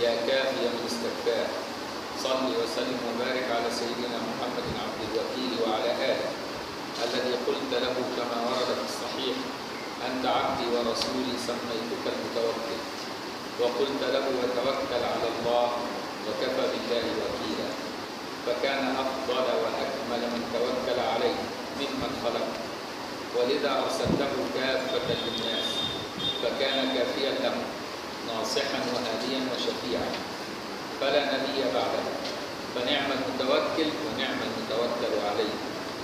يا كافيا الاستكفاء صل وسلم وبارك على سيدنا محمد عبد الوكيل وعلى آله الذي قلت له كما ورد في الصحيح أنت عبدي ورسولي سميتك المتوكل، وقلت له وتوكل على الله وكفى بالله وكيلا، فكان أفضل وأكمل من توكل عليه ممن خلق، ولذا أرسلته كافة للناس فكان كافيا له ناصحا وهاديا وشفيعا، فلا نبي بعده، فنعم المتوكل ونعم المتوكل عليه.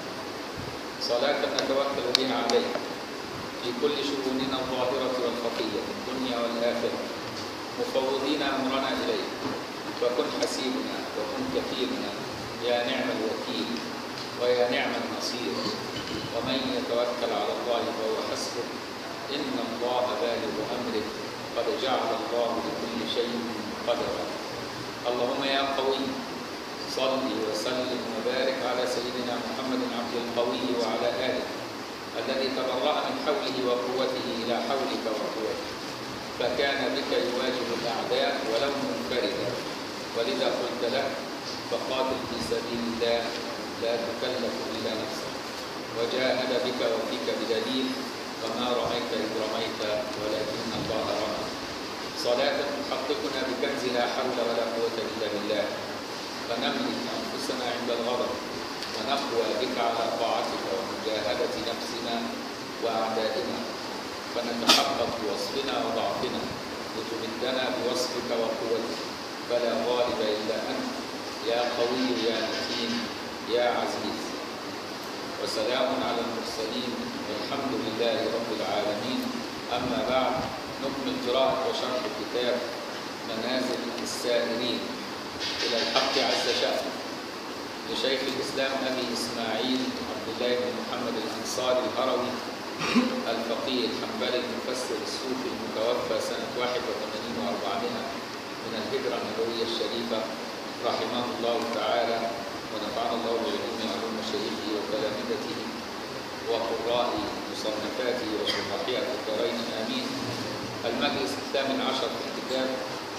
صلاة نتوكل بها عليه في كل شؤوننا الظاهرة والخفية في الدنيا والآخرة، مفوضين أمرنا إليه، فكن حسيبنا وكن كفيلنا يا نعم الوكيل ويا نعم النصير، ومن يتوكل على الله فهو حسبه إن الله بالغ أمره قد جعل الله لكل شيء قدرا. اللهم يا قوي صل وسلم وبارك على سيدنا محمد عبد القوي وعلى آله الذي تبرأ من حوله وقوته إلى حولك وقوتك، فكان بك يواجه الأعداء ولو منفردا، ولذا قلت له فقاتل في سبيل الله لا تكلف إلا نفسك، وجاهد بك وفيك بدليل وما رميت إذ رميت ولكن الله رمى. صلاة تحققنا بكنز لا حول ولا قوة إلا بالله، فنملك أنفسنا عند الغضب ونقوى بك على طاعتك ومجاهدة نفسنا وأعدائنا، فنتحقق بوصفنا وضعفنا لتمدنا بوصفك وقوتك، فلا غالب إلا أنت يا قوي يا متين يا عزيز. وسلام على المرسلين والحمد لله رب العالمين. أما بعد، نكمل قراءة وشرح كتاب منازل السائرين إلى الحق عز شأنه لشيخ الإسلام أبي إسماعيل عبد الله بن محمد الأنصاري الهروي الفقيه الحنبلي المفسر الصوفي المتوفى سنة 81 و400 من الهجرة النبوية الشريفة رحمه الله تعالى، ونفعنا الله بعلوم علوم شيخه وتلامذته وقراء مصنفاته وشرحها في الدارين آمين. المجلس 18 في الكتاب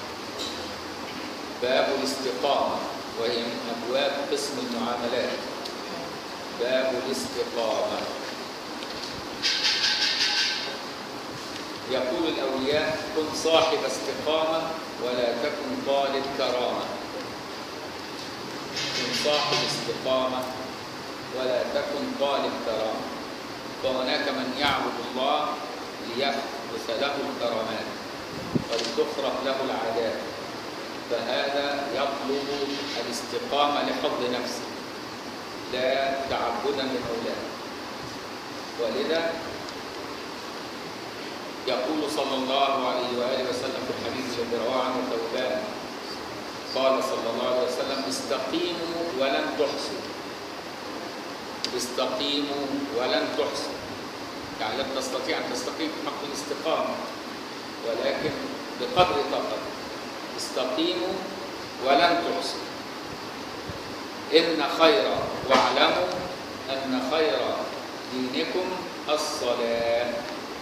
باب الاستقامة، وهي من أبواب قسم المعاملات. باب الاستقامة. يقول الأولياء كن صاحب استقامة ولا تكن طالب كرامة. كن صاحب استقامة ولا تكن طالب كرامة، فهناك من يعبد الله ليحدث له الكرامات ولتخرق له العادات، فهذا يطلب الاستقامة لحفظ نفسه لا تعبدا لمولاه. ولذا يقول صلى الله عليه وآله وسلم في الحديث الذي رواه عنه ثوبان قال صلى الله عليه وسلم استقيموا ولن تحصوا. استقيموا ولن تحصوا، يعني لن تستطيع أن تستقيم في حق الاستقامة ولكن بقدر طاقتك. استقيموا ولن تحصوا. إن خير واعلموا أن خير دينكم الصلاة.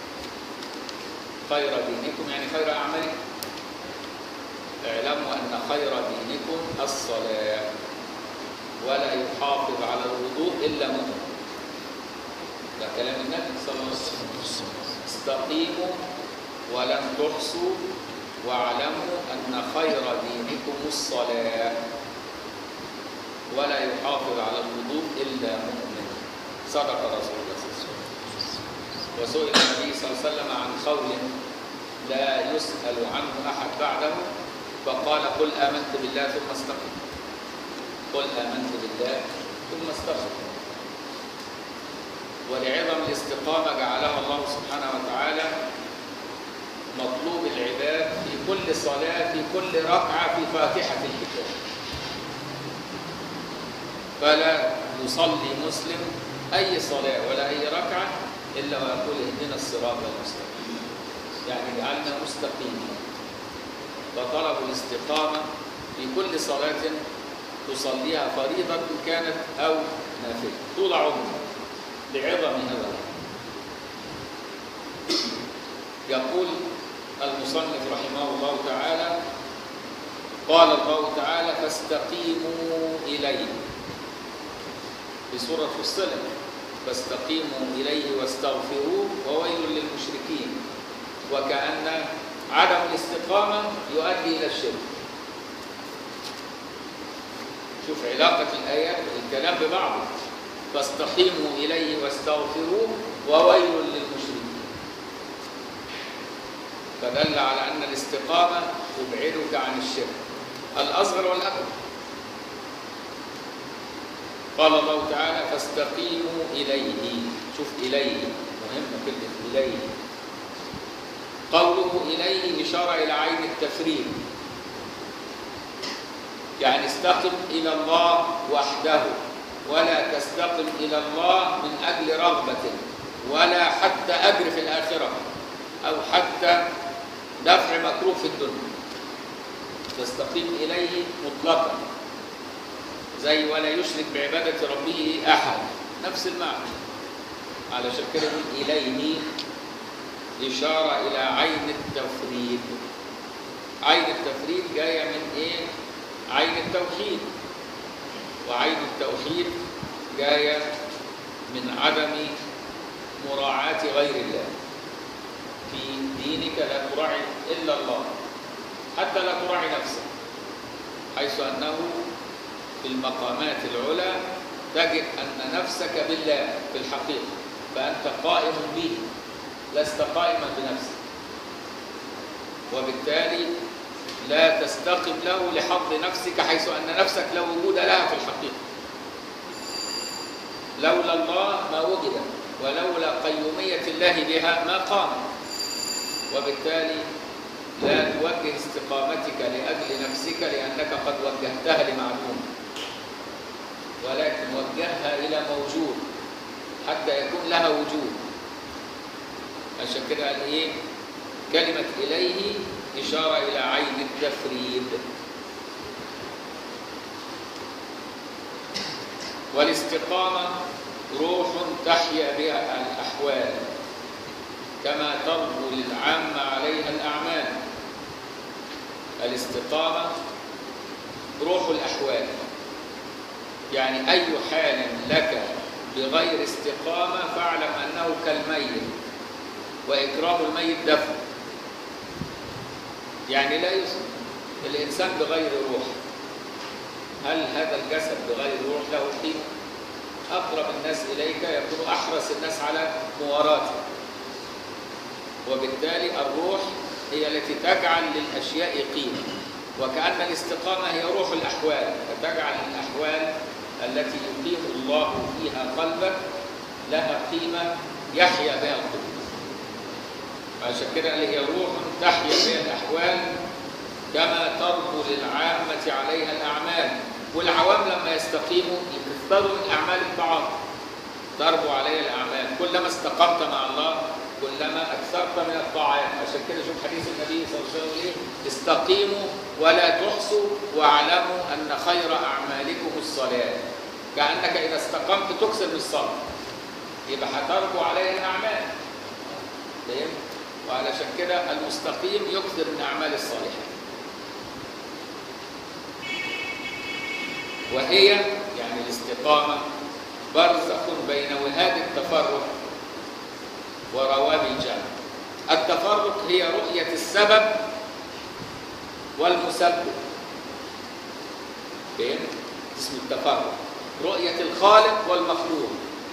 خير دينكم يعني خير أعمالكم. اعلموا أن خير دينكم الصلاة، ولا يحافظ على الوضوء إلا مؤمن. ده كلام النبي صلى الله عليه وسلم. استقيموا ولن تحصوا واعلموا أن خير دينكم الصلاة، ولا يحافظ على الوضوء إلا مؤمن. صدق رسول الله صلى الله عليه وسلم. وسئل النبي صلى الله عليه وسلم عن قول لا يسأل عنه أحد بعده فقال قل آمنت بالله ثم استقم. قل آمنت بالله ثم استقم. ولعظم الاستقامة جعلها الله سبحانه وتعالى مطلوب العباد في كل صلاة في كل ركعة في فاتحة الكتاب. فلا يصلي مسلم أي صلاة ولا أي ركعة إلا ويقول اهدنا الصراط المستقيم، يعني جعلنا مستقيمين. فطلب الاستقامة في كل صلاة تصليها فريضة كانت أو نافلة طول عمرك لعظم هذا. يقول المصنف رحمه الله تعالى قال الله تعالى فاستقيموا إليه في سورة فصلت، فاستقيموا إليه واستغفروه وويل للمشركين، وكأن عدم الاستقامة يؤدي إلى الشرك. شوف علاقة الآيات الكلام ببعضه، فاستقيموا إليه واستغفروه وويل للمشركين، فدل على أن الاستقامة تبعدك عن الشرك الأصغر والأكبر. قال الله تعالى فاستقيموا إليه، شوف إليه مهمة كلمة إليه. قوله إليه إشارة إلى عين التفريد، يعني استقم إلى الله وحده، ولا تستقم إلى الله من أجل رغبة ولا حتى أجر في الآخرة أو حتى دفع مكروه في الدنيا. تستقيم إليه مطلقا، زي ولا يشرك بعبادة ربه أحد، نفس المعنى. علشان كده يقول إليه إشارة إلى عين التفريد. عين التفريد جاية من إيه؟ عين التوحيد، وعين التوحيد جاية من عدم مراعاة غير الله. في دينك لا تراعي إلا الله، حتى لا تراعي نفسك، حيث أنه في المقامات العلى تجد أن نفسك بالله في الحقيقة، فأنت قائم به لست قائما بنفسك، وبالتالي لا تستقم له لحظ نفسك، حيث أن نفسك لا وجود لها في الحقيقة. لولا الله ما وجد، ولولا قيومية الله بها ما قام، وبالتالي لا توجه استقامتك لأجل نفسك لأنك قد وجهتها لمعلوم، ولكن وجهها إلى موجود حتى يكون لها وجود. عشان كده قال إيه؟ كلمة إليه إشارة إلى عين التفريد. والاستقامة روح تحيا بها الأحوال كما تربو للعامة عليها الأعمال. الاستقامة روح الأحوال، يعني أي حال لك بغير استقامة فاعلم أنه كالميت، وإكرام الميت دفن. يعني لا يسلم الإنسان بغير روح. هل هذا الجسد بغير روح له قيمة؟ أقرب الناس إليك يكون أحرص الناس على مواراته، وبالتالي الروح هي التي تجعل للأشياء قيمة، وكأن الاستقامة هي روح الأحوال، فتجعل الأحوال التي يقيم الله فيها قلبك لها قيمة يحيا بها القلوب. عشان كده هي روح تحيا بها الأحوال كما تربو للعامة عليها الأعمال. والعوام لما يستقيموا يكثروا من أعمال الطاعات، تربو عليها الأعمال. كلما استقمت مع الله كلما أكثرت من الطاعات. عشان كده شوف حديث النبي صلى الله عليه وسلم: استقيموا ولا تحصوا واعلموا أن خير أعمالكم الصلاة. كأنك إذا استقمت تكثر بالصلاة، يبقى هتربو عليها الأعمال. فهمت؟ وعلشان كده المستقيم يكثر من أعمال الصالحات. وهي يعني الاستقامة برزخ بين وهاد التفرق ورواب الجنة. التفرق هي رؤية السبب والمسبب. فهمت؟ اسمه التفرق. رؤية الخالق والمخلوق،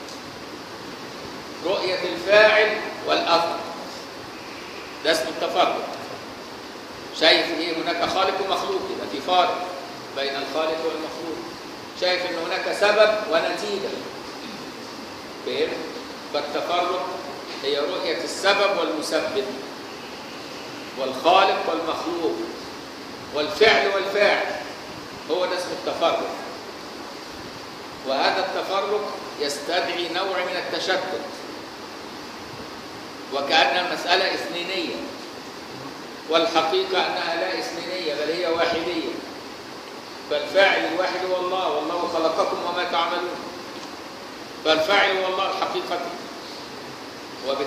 رؤية الفاعل والأثر، ده اسمه التفرق. شايف ايه؟ هناك خالق ومخلوق، يبقى في فارق بين الخالق والمخلوق. شايف ان هناك سبب ونتيجة. فهمت؟ فالتفرق هي رؤية السبب والمسبب والخالق والمخلوق والفعل والفاعل، هو ده اسمه التفرق. وهذا التفرق يستدعي نوع من التشتت، وكأن المسألة إثنينية، والحقيقة أنها لا إثنينية بل هي واحدية. فالفاعل الواحد هو الله، والله خلقكم وما تعملون، فالفاعل هو الله الحقيقة.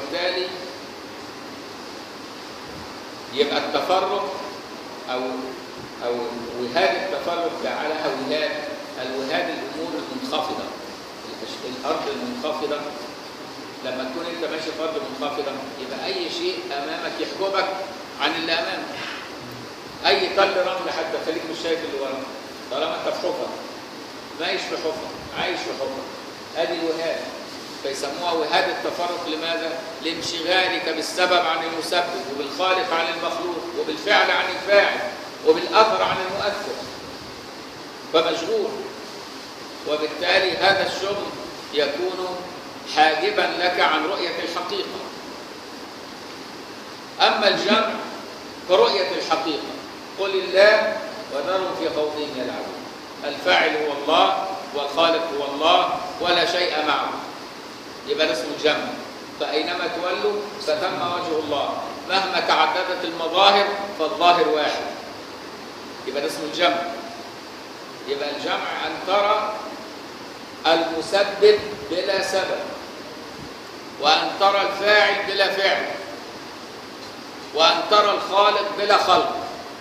وبالتالي يبقى التفرق أو أو وهاد التفرق جعلها وهاد. الوهاد الأمور المنخفضة، الأرض المنخفضة. لما تكون أنت ماشي في أرض منخفضة يبقى أي شيء أمامك يحجبك عن اللي أمامك. أي تل رمل حتى خليك مش شايف اللي وراك طالما أنت في حفرة، مايش في حفرة، عايش في حفرة. هذه الوهاد، فيسموها وهاد التفرق. لماذا؟ لانشغالك بالسبب عن المسبب، وبالخالق عن المخلوق، وبالفعل عن الفاعل، وبالأثر عن المؤثر، فمشغول. وبالتالي هذا الشغل يكون حاجبا لك عن رؤية الحقيقة. أما الجمع فرؤية الحقيقة. قل الله وذرهم في خوضهم يلعبون. الفاعل هو الله والخالق هو الله ولا شيء معه، يبقى اسمه الجمع. فأينما تولوا فتم وجه الله، مهما تعددت المظاهر فالظاهر واحد، يبقى اسمه الجمع. يبقى الجمع أن ترى المسبب بلا سبب، وأن ترى الفاعل بلا فعل، وأن ترى الخالق بلا خلق.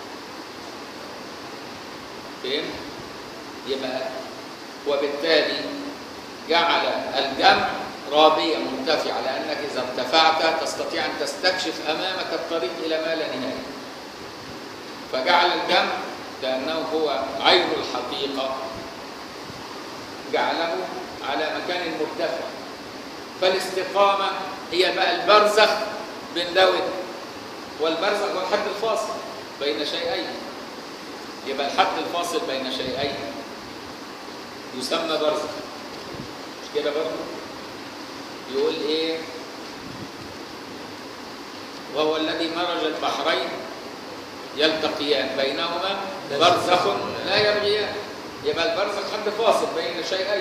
فهم؟ يبقى وبالتالي جعل الجمع رابية مرتفعة، لأنك إذا ارتفعت تستطيع أن تستكشف أمامك الطريق إلى ما لا نهاية. فجعل الجمع لأنه هو عين الحقيقة جعله على مكان مرتفع. فالاستقامة هي بقى البرزخ بين ده وده، والبرزخ هو الحد الفاصل بين شيئين. يبقى الحد الفاصل بين شيئين يسمى برزخ، مش كده برضه؟ يقول ايه؟ وهو الذي مرج البحرين يلتقيان بينهما برزخ لا يبغيان. يبقى البرزخ حد فاصل بين شيئين.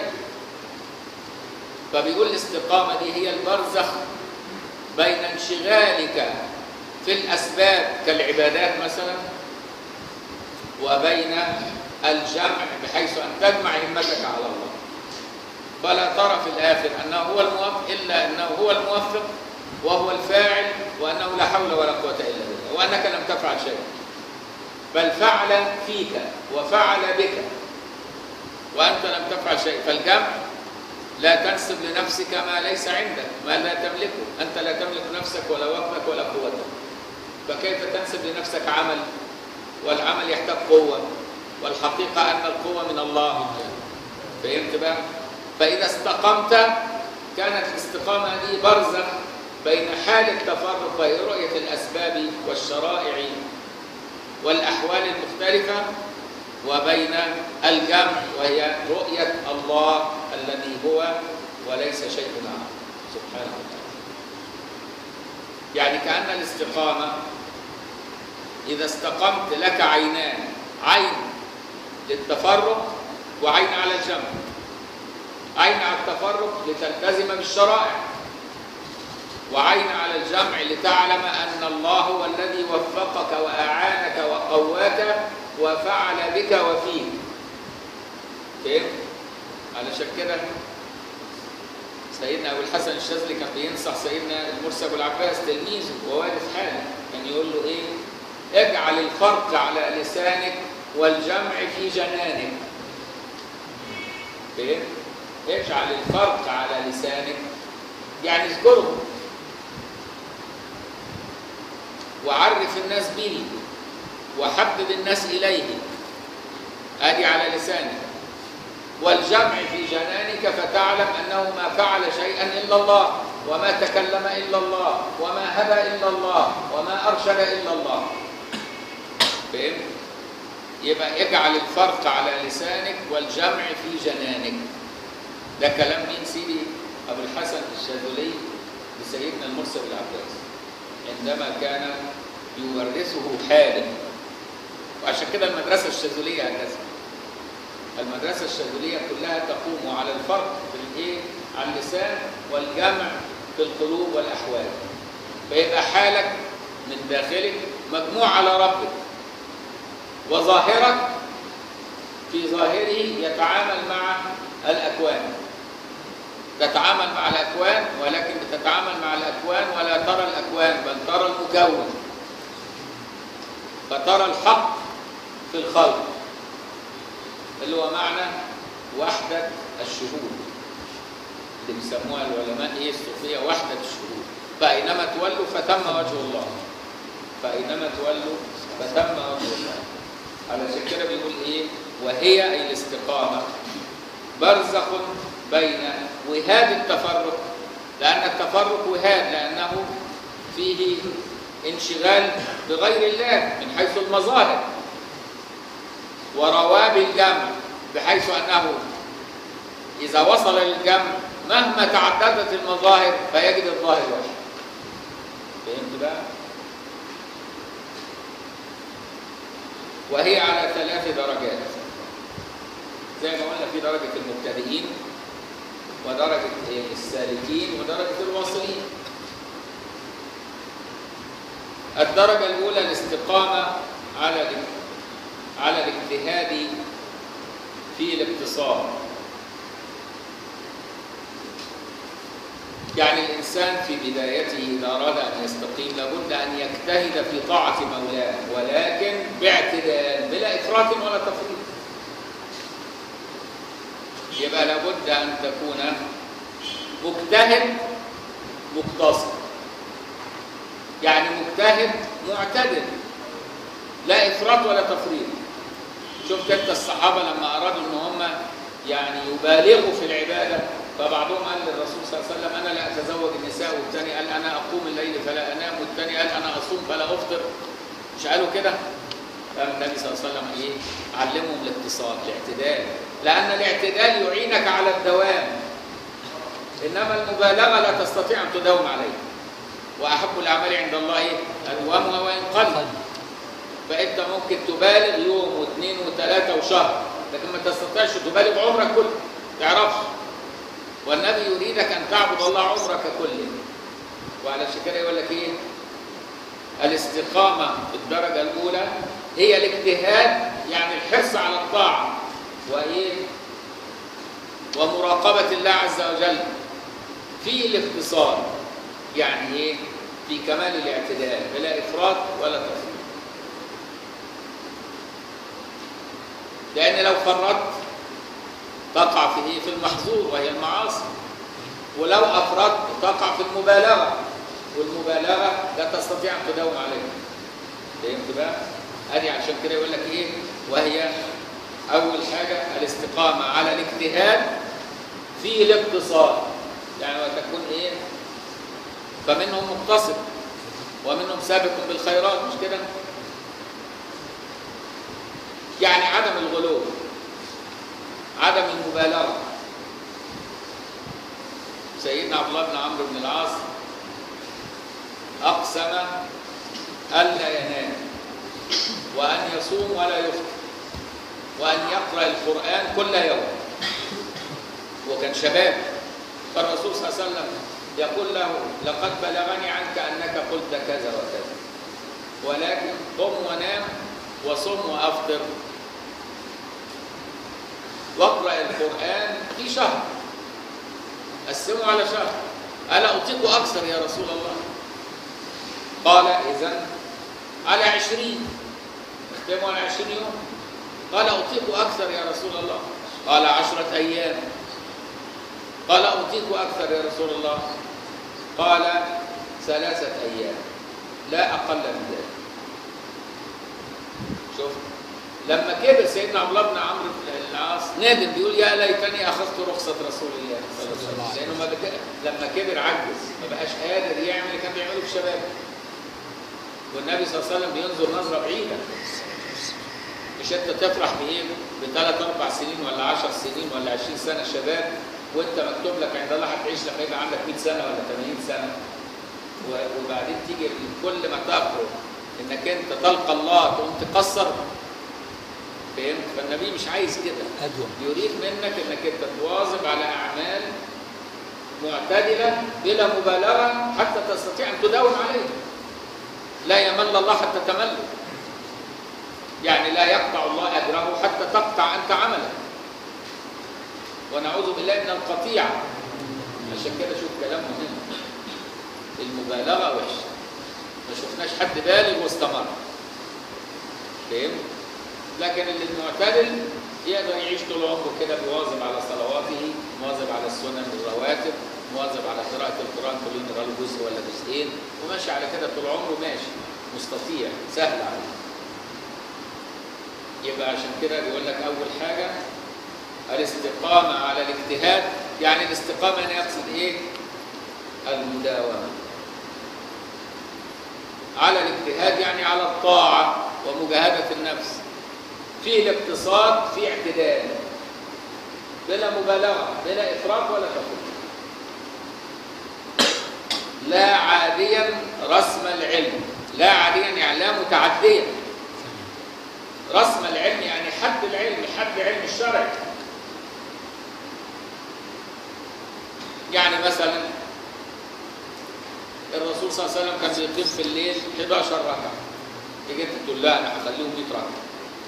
فبيقول الاستقامة دي هي البرزخ بين انشغالك في الأسباب كالعبادات مثلا، وبين الجمع بحيث أن تجمع همتك على الله. فلا ترى في الآخر أنه هو الموفق إلا أنه هو الموفق وهو الفاعل، وأنه لا حول ولا قوة إلا بالله، وأنك لم تفعل شيء، بل فعل فيك وفعل بك وأنت لم تفعل شيء. فالجمع لا تنسب لنفسك ما ليس عندك، ما لا تملكه. أنت لا تملك نفسك ولا وقتك ولا قوتك، فكيف تنسب لنفسك عمل؟ والعمل يحتاج قوة، والحقيقة أن القوة من الله. فهمت بقى؟ فإذا استقمت كانت الاستقامة دي برزخ بين حال التفرق بين رؤية الأسباب والشرائع والأحوال المختلفة وبين الجمع وهي رؤية الله الذي هو وليس شيء معه سبحانه وتعالى. يعني كأن الاستقامة إذا استقمت لك عينان، عين للتفرق وعين على الجمع. عين على التفرق لتلتزم بالشرائع، وعين على الجمع لتعلم أن الله هو الذي وفقك وأعانك وقواك وفعل بك وفيك. فهمت؟ علشان كده سيدنا أبو الحسن الشاذلي كان بينصح سيدنا المرسي أبو العباس تلميذه ووالد حاله، كان يقول له إيه؟ اجعل الفرق على لسانك والجمع في جنانك. فهمت؟ اجعل الفرق على لسانك، يعني اذكره وعرف الناس به وحبب الناس إليه، ادي على لسانك. والجمع في جنانك فتعلم أنه ما فعل شيئا إلا الله، وما تكلم إلا الله، وما هدى إلا الله، وما أرشد إلا الله. فهمت؟ يبقى اجعل الفرق على لسانك والجمع في جنانك. ده كلام مين؟ سيدي أبو الحسن الشاذلي لسيدنا المرسي بن العباس عندما كان يورثه حاله. وعشان كده المدرسة الشاذلية هكذا. المدرسة الشاذلية كلها تقوم على الفرق في الايه؟ على اللسان، والجمع في القلوب والأحوال. فيبقى حالك من داخلك مجموع على ربك، وظاهرك في ظاهره يتعامل مع الأكوان. تتعامل مع الأكوان، ولكن بتتعامل مع الأكوان ولا ترى الأكوان بل ترى المكون. فترى الحق في الخلق، اللي هو معنى وحدة الشهود، اللي بيسموها العلماء ايه الصوفية وحدة الشهود. فأينما تولوا فتم وجه الله، فأينما تولوا فتم وجه الله. علشان كده بيقول ايه؟ وهي أي الاستقامة برزخ بين وهاد التفرق، لأن التفرق وهاد لأنه فيه انشغال بغير الله من حيث المظاهر، ورواب الجمع بحيث أنه إذا وصل للجمع مهما تعددت المظاهر فيجد الظاهر واحد. فهمت بقى؟ وهي على 3 درجات زي ما قلنا، في درجة المبتدئين ودرجة السالكين ودرجة الواصلين. الدرجة الأولى الاستقامة على الاجتهاد في الاقتصاد. يعني الإنسان في بدايته إذا أراد أن يستقيم لابد أن يجتهد في طاعة مولاه، ولكن باعتدال بلا إفراط ولا تفريط. يبقى لابد أن تكون مجتهد مقتصد، يعني مجتهد معتدل لا إفراط ولا تفريط. شفت أنت الصحابة لما أرادوا أن هم يعني يبالغوا في العبادة، فبعضهم قال للرسول صلى الله عليه وسلم أنا لا أتزوج النساء، والثاني قال أنا أقوم الليل فلا أنام، والثاني قال أنا أصوم فلا أفطر. مش قالوا كده؟ فالنبي صلى الله عليه وسلم إيه؟ علمهم الاقتصاد، الاعتدال، لأن الاعتدال يعينك على الدوام، إنما المبالغة لا تستطيع أن تداوم عليه. وأحب الأعمال عند الله إيه؟ أدومها وإن قل. فأنت ممكن تبالغ يوم واثنين وثلاثة وشهر، لكن ما تستطيعش تبالغ عمرك كله، تعرفش. والنبي يريدك أن تعبد الله عمرك كله. وعلى كده يقول لك إيه؟ الاستقامة في الدرجة الأولى هي الاجتهاد، يعني الحرص على الطاعة وإيه؟ ومراقبة الله عز وجل في الاقتصاد، يعني إيه؟ في كمال الاعتدال بلا إفراط ولا تفريط. لأن لو فرطت تقع في إيه؟ في المحظور وهي المعاصي، ولو أفرطت تقع في المبالغة، والمبالغة لا تستطيع أن تداوم عليها. فهمت بقى؟ أدي عشان كده يقول لك إيه؟ وهي أول حاجة الاستقامة على الاجتهاد في الاقتصاد، يعني وتكون إيه؟ فمنهم مقتصد ومنهم سابق بالخيرات، مش كده؟ يعني عدم الغلو، عدم المبالغة. سيدنا عبد الله بن عمرو بن العاص أقسم ألا ينام وأن يصوم ولا يفطر وأن يقرأ القرآن كل يوم، وكان شباب. فالرسول صلى الله عليه وسلم يقول له لقد بلغني عنك أنك قلت كذا وكذا، ولكن قم ونام وصم وأفطر واقرأ القرآن في شهر، قسمه على شهر. ألا أطيق أكثر يا رسول الله؟ قال إذن على 20، اختموا على 20 يوم. قال أطيق أكثر يا رسول الله؟ قال 10 أيام. قال أطيق أكثر يا رسول الله؟ قال 3 أيام، لا أقل من ذلك. شوف لما كبر سيدنا عبد الله بن عمرو بن العاص ندم، بيقول يا ليتني أخذت رخصة رسول الله صلى الله عليه وسلم، لأنه لما كبر عجز ما بقاش قادر يعمل اللي كان بيعمله في شبابه. والنبي صلى الله عليه وسلم بينظر نظرة بعيدة، مش أنت تفرح بإيه؟ ب3 4 سنين ولا 10 سنين ولا 20 سنة شباب، وأنت مكتوب لك عند الله هتعيش لما يبقى عندك 100 سنة ولا 80 سنة، وبعدين تيجي كل ما تقرب إنك أنت تلقى الله تقوم تقصر. فهمت؟ فالنبي مش عايز كده، يريد منك إنك أنت تواظب على أعمال معتدلة بلا مبالغة حتى تستطيع أن تداوم عليه. لا يمل الله حتى تمله، يعني لا يقطع الله أجره حتى تقطع أنت عمله، ونعوذ بالله من القطيعة. عشان كده شوف كلام مهم، المبالغة وحشة، ما شفناش حد بالغ واستمر. فهمت؟ لكن اللي المعتدل يقدر يعيش طول عمره كده، بيواظب على صلواته، مواظب على السنن الرواتب، مواظب على قراءة القرآن كل يوم يقرأ له جزء ولا جزئين، وماشي على كده طول عمره، ماشي مستطيع، سهل عليه. يبقى عشان كده بيقول لك أول حاجة الاستقامة على الاجتهاد. يعني الاستقامة هنا يقصد إيه؟ المداومة على الاجتهاد، يعني على الطاعة ومجاهدة النفس، في الاقتصاد في اعتدال، بلا مبالغة، بلا إفراط ولا تفريط. لا عاديا رسم العلم، لا عاديا يعني لا متعديا. رسم العلم يعني حد العلم، حد علم الشرع. يعني مثلا الرسول صلى الله عليه وسلم كان بيقيم في الليل 11 ركعة، تيجي تقول لا أنا هخليهم 100 ركعة.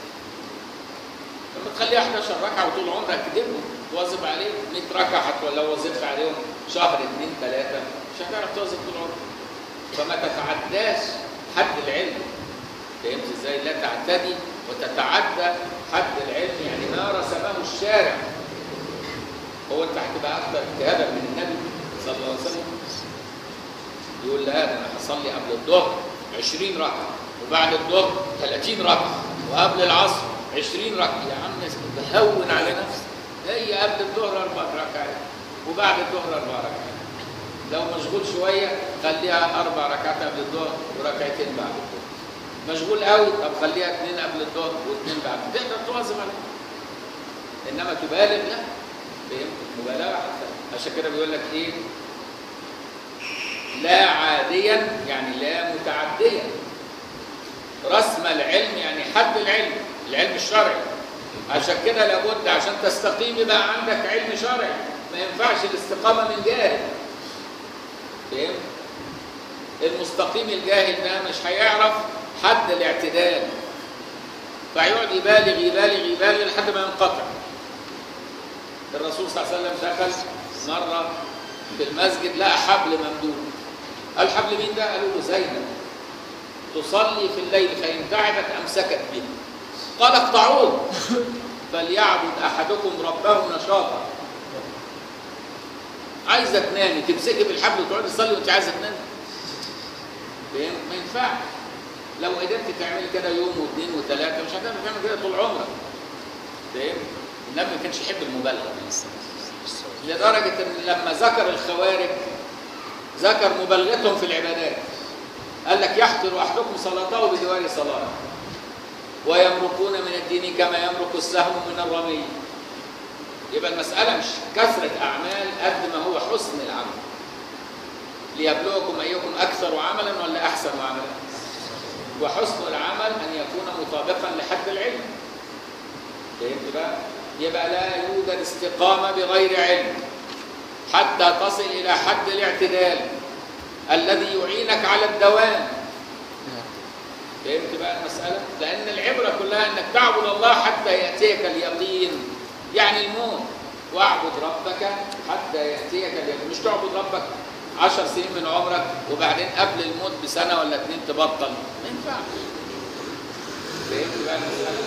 لما تخليها 11 ركعة وطول عمرك تديمهم تواظب عليهم 100 ركعة، حتى لو وظبت عليهم شهر 2 3 مش هتعرف تواظب طول عمرك. فما تتعداش حد العلم. فهمت ازاي؟ لا تعتدي وتتعدى حد العلم، يعني ما رسمه الشارع. هو انت هتبقى اكثر اجتهادا من النبي صلى الله عليه وسلم. يقول لا ده انا هصلي قبل الظهر 20 ركعه، وبعد الظهر 30 ركعه، وقبل العصر 20 ركعه. يا عم بهون على نفسك، هي قبل الظهر 4 ركعات وبعد الظهر 4 ركعات. لو مشغول شويه خليها 4 ركعات قبل الظهر وركعتين بعد الظهر. مشغول قوي طب خليها 2 قبل الظهر و2 بعد، تقدر تواظب عليها. انما تبالغ لا، فهمت؟ مبالغه حتى. عشان كده بيقول لك ايه؟ لا عاديا يعني لا متعديا. رسم العلم يعني حد العلم، العلم الشرعي. عشان كده لابد عشان تستقيم يبقى عندك علم شرعي، ما ينفعش الاستقامه من جاهل. فهمت؟ المستقيم الجاهل ده مش هيعرف حد الاعتدال، فيقعد يبالغ يبالغ يبالغ لحد ما ينقطع. الرسول صلى الله عليه وسلم دخل مره في المسجد لقى حبل ممدود. قال حبل مين ده؟ قالوا له زينب تصلي في الليل فإن تعبت أمسكت به. قال اقطعوه فليعبد أحدكم ربه نشاطا. عايزة تنامي تمسكي بالحبل وتقعدي تصلي وأنت عايزة تنامي؟ ما ينفعش. لو قدرت تعملي كده يوم واثنين وثلاثة مش هتقدر تعمل كده طول عمرك. فاهم؟ النبي ما كانش يحب المبالغة، لدرجة إن لما ذكر الخوارج ذكر مبالغتهم في العبادات. قال لك يحقر أحدكم صلاته بدوار صلاة ويمرقون من الدين كما يمرق السهم من الرمي. يبقى المسألة مش كثرة أعمال قد ما هو حسن العمل. ليبلوكم أيكم أكثر عملا ولا أحسن عملا. وحسن العمل أن يكون مطابقا لحد العلم. فهمت بقى؟ يبقى لا يوجد استقامة بغير علم حتى تصل إلى حد الاعتدال الذي يعينك على الدوام. فهمت بقى المسألة؟ لأن العبرة كلها أنك تعبد الله حتى يأتيك اليقين، يعني الموت. واعبد ربك حتى يأتيك اليقين، مش تعبد ربك 10 سنين من عمرك وبعدين قبل الموت بسنة ولا 2 تبطل، ما ينفعش. فهمت بقى المسألة؟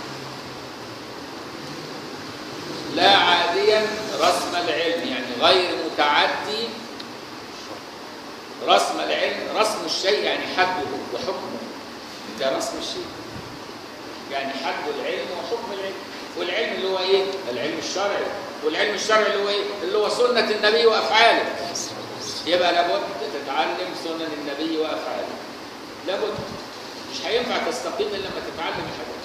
لا عاديا رسم العلم يعني غير متعدي. رسم العلم رسم الشيء يعني حده وحكمه. ده رسم الشيء يعني حد العلم وحكم العلم. والعلم اللي هو ايه؟ العلم الشرعي. والعلم الشرعي اللي هو ايه؟ اللي هو سنة النبي وأفعاله. يبقى لابد تتعلم سنن النبي وأفعاله. لابد. مش هينفع تستقيم إلا لما تتعلم الحاجات.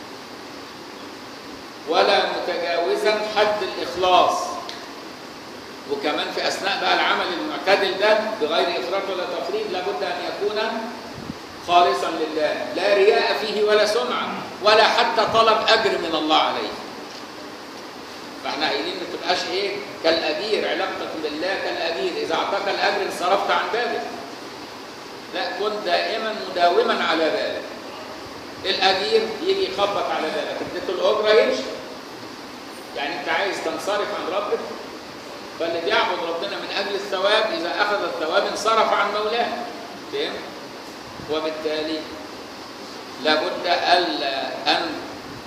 ولا متجاوزا حد الإخلاص. وكمان في أثناء بقى العمل المعتدل ده بغير إفراط ولا تفريط لابد أن يكون خالصا لله، لا رياء فيه ولا سمعة ولا حتى طلب أجر من الله عليه. فاحنا قايلين ما تبقاش ايه كالأجير، علاقتك بالله كالأجير، إذا أعطاك الأجر انصرفت عن بابك. لا، كن دائما مداوما على بابك. الأجير يجي يخبط على بابك، اديته الأجرة يمشي. يعني أنت عايز تنصرف عن ربك، فاللي بيعبد ربنا من أجل الثواب إذا أخذ الثواب انصرف عن مولاه. فهم؟ وبالتالي لابد أن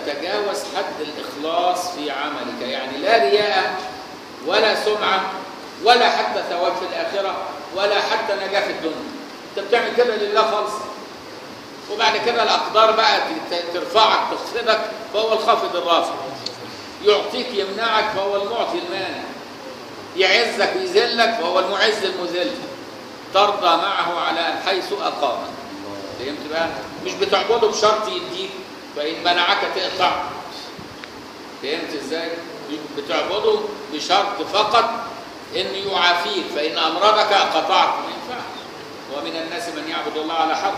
تتجاوز حد الإخلاص في عملك، يعني لا رياء ولا سمعة ولا حتى ثواب في الآخرة ولا حتى نجاة في الدنيا. أنت بتعمل كده لله خالص، وبعد كده الأقدار بقى ترفعك تخفضك، فهو الخافض الرافع، يعطيك يمنعك فهو المعطي المانع، يعزك ويذلك فهو المعز المذل، ترضى معه على حيث أقامك. فهمت بقى؟ مش بتعبده بشرط يديك، فإن منعك تقطع. فهمت ازاي؟ بتعبده بشرط فقط إن يعافيك، فإن أمرضك قطعت، ما ينفعش. ومن الناس من يعبد الله على حرف،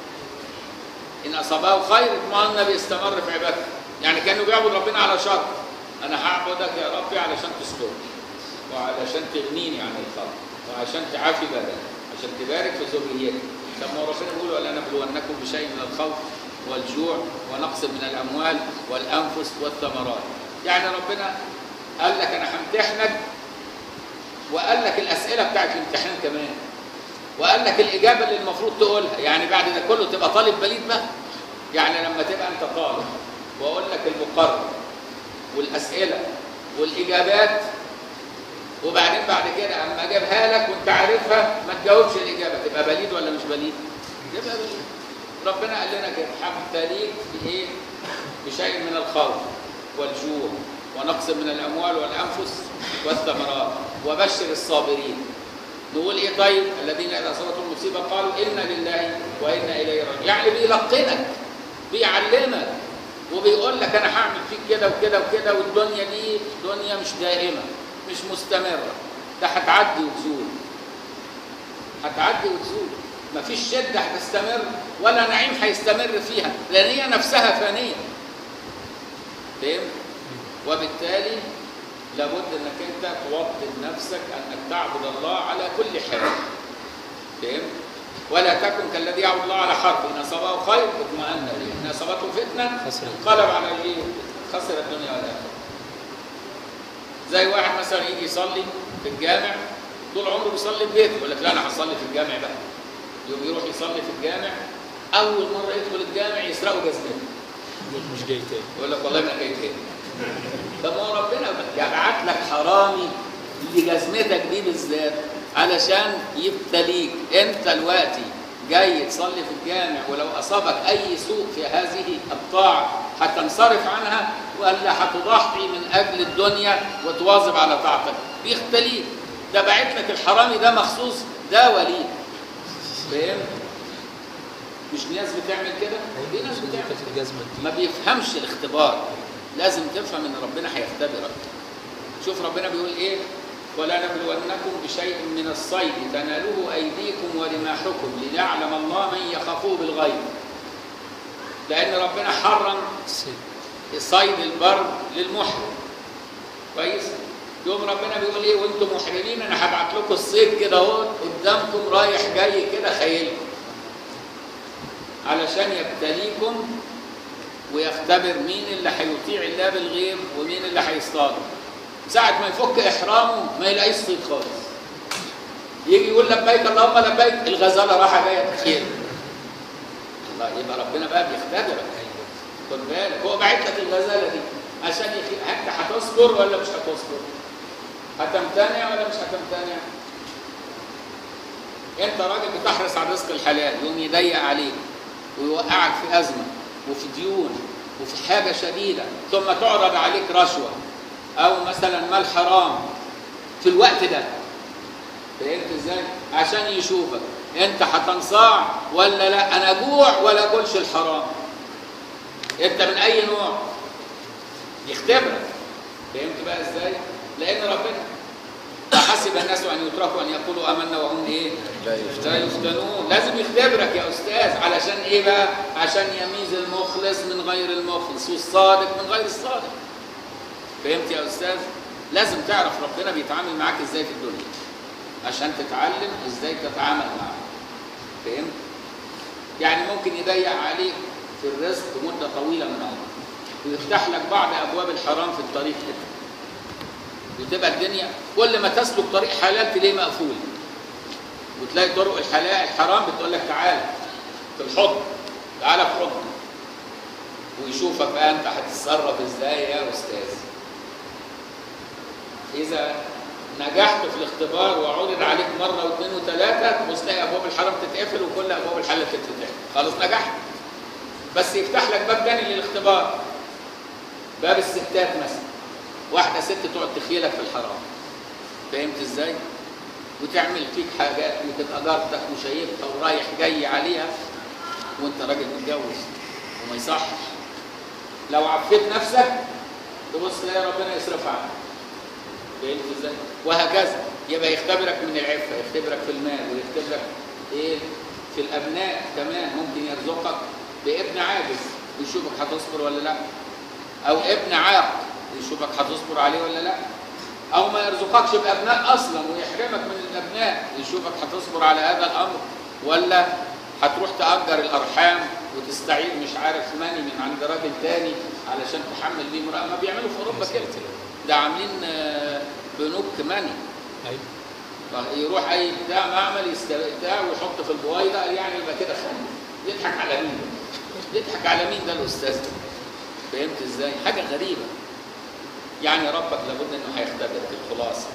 إن أصابه خير اطمأن بيستمر في عبادته، يعني كانوا بيعبد ربنا على شرط، أنا هعبدك يا ربي علشان تسترني، وعلشان تغنيني عن الخلق، وعشان تعافي بدني، عشان تبارك في ذريتي. طب ما ربنا بيقول ولنبلونكم بشيء من الخوف والجوع ونقص من الأموال والأنفس والثمرات. يعني ربنا قال لك أنا همتحنك، وقال لك الأسئلة بتاعت الامتحان كمان، وقال لك الإجابة اللي المفروض تقولها. يعني بعد ده كله تبقى طالب بليد بقى؟ يعني لما تبقى أنت طالب وأقول لك المقرر والأسئلة والإجابات، وبعدين بعد كده أما أجيبها لك وأنت عارفها ما تجاوبش الإجابة، تبقى بليد ولا مش بليد؟ تبقى بليد. ربنا قال لنا كده هبتليك بإيه؟ بشيء من الخوف والجوع ونقص من الأموال والأنفس والثمرات وبشر الصابرين. نقول إيه طيب؟ الذين إذا أصابتهم مصيبة قالوا إنا لله وإنا إليه راجعون. يعني بيلقنك، بيعلمك، وبيقول لك أنا هعمل فيك كده وكده وكده، والدنيا دي دنيا مش دائمة، مش مستمرة، ده هتعدي وتزول، هتعدي وتزول. مفيش شدة هتستمر ولا نعيم هيستمر فيها، لأن هي نفسها فانية. فهمت؟ وبالتالي لابد انك انت توطن نفسك انك تعبد الله على كل حال. فهمت؟ ولا تكن كالذي يعبد الله على حرف، ان اصابه خير اطمأن به، ان اصابته فتنه انقلب على وجهه خسر الدنيا والاخره. زي واحد مثلا يجي يصلي في الجامع، طول عمره بيصلي في بيته، يقول لك لا انا هصلي في الجامع بقى. يوم يروح يصلي في الجامع، اول مره يدخل الجامع يسرقوا جزمته. مش جاي تاني. يقول لك والله ما جاي تاني. طب ما هو ربنا يبعت لك حرامي لجزمتك دي بالذات علشان يبتليك. انت دلوقتي جاي تصلي في الجامع، ولو اصابك اي سوء في هذه الطاعه هتنصرف عنها ولا هتضحي من اجل الدنيا وتواظب على طاعتك؟ بيختليك. ده بعت لك الحرامي ده مخصوص، ده وليك. فاهم؟ مش ناس بتعمل كده؟ في ناس بتعمل كده ما بيفهمش الاختبار. لازم تفهم ان ربنا هيختبرك. شوف ربنا بيقول ايه؟ ولا نبلونكم بشيء من الصيد تناله ايديكم ورماحكم ليعلم الله من يخافه بالغيب. لان ربنا حرم صيد البر للمحرم. كويس؟ يوم ربنا بيقول ايه؟ وانتم محرمين انا هبعت لكم الصيد كده اهو قدامكم رايح جاي كده خيلكم، علشان يبتليكم ويختبر مين اللي هيطيع الله بالغيب ومين اللي هيصطاد. ساعة ما يفك إحرامه ما يلاقيش صيد خالص. يجي يقول لبيك اللهم لبيك، الغزالة راحة جاية تخيل. الله، يبقى ربنا بقى بيختبرك. خد بالك، هو باعت لك الغزالة دي عشان أنت هتصبر ولا مش هتصبر؟ هتمتنع ولا مش هتمتنع؟ أنت راجل بتحرص على الرزق الحلال، يقوم يضيق عليك ويوقعك في أزمة وفي ديون وفي حاجة شديدة، ثم تعرض عليك رشوة أو مثلا مال حرام في الوقت ده. فهمت إزاي؟ عشان يشوفك أنت هتنصاع ولا لا. أنا جوع ولا أكلش الحرام. أنت من أي نوع؟ يختبرك. فهمت بقى إزاي؟ لأن ربنا حسب الناس أن يتركوا أن يقولوا آمنا وهم إيه؟ لا يفتنون. لازم يختبرك يا أستاذ. علشان إيه بقى؟ عشان يميز المخلص من غير المخلص والصادق من غير الصادق. فهمت يا أستاذ؟ لازم تعرف ربنا بيتعامل معاك إزاي في الدنيا عشان تتعلم إزاي تتعامل معه. فهمت؟ يعني ممكن يضيق عليك في الرزق مدة طويلة من عمرك ويفتح لك بعض أبواب الحرام في الطريق كده، وتبقى الدنيا كل ما تسلك طريق حلال تلاقيه مقفول، وتلاقي طرق الحلال الحرام بتقول لك تعالى في الحضن، تعالى في حضن. ويشوفك بقى انت هتتصرف ازاي يا استاذ. اذا نجحت في الاختبار وعرض عليك مره واثنين وثلاثه، تبص تلاقي ابواب الحرم تتقفل وكل ابواب الحلال تتفتح، خلاص نجحت. بس يفتح لك باب تاني للاختبار، باب الستات مثلا. واحده ست تقعد تخيلك في الحرام، فهمت ازاي؟ وتعمل فيك حاجات وتبقى جارتك وشايفها ورايح جاي عليها وانت راجل متجوز وما يصحش. لو عفيت نفسك تبص تلاقي ربنا يصرف عنك، فهمت ازاي؟ وهكذا. يبقى يختبرك من العفه، يختبرك في المال، ويختبرك ايه؟ في الابناء كمان. ممكن يرزقك بابن عاجز ويشوفك هتصبر ولا لا، او ابن عاق ويشوفك هتصبر عليه ولا لا، او ما يرزقكش بابناء اصلا ويحرمك من الابناء، يشوفك هتصبر على هذا الامر ولا هتروح تأجر الارحام وتستعيد مش عارف ماني من عند راجل تاني علشان تحمل بيه امراه. ما بيعملوا في اوروبا كده، ده عاملين بنوك ماني. يروح اي بتاع معمل بتاع ويحط في البويضه، يعني يبقى كده خانق. يضحك على مين؟ يضحك على مين ده الاستاذ ده؟ فهمت ازاي؟ حاجه غريبه. يعني ربك لابد انه هيختبرك الخلاصه.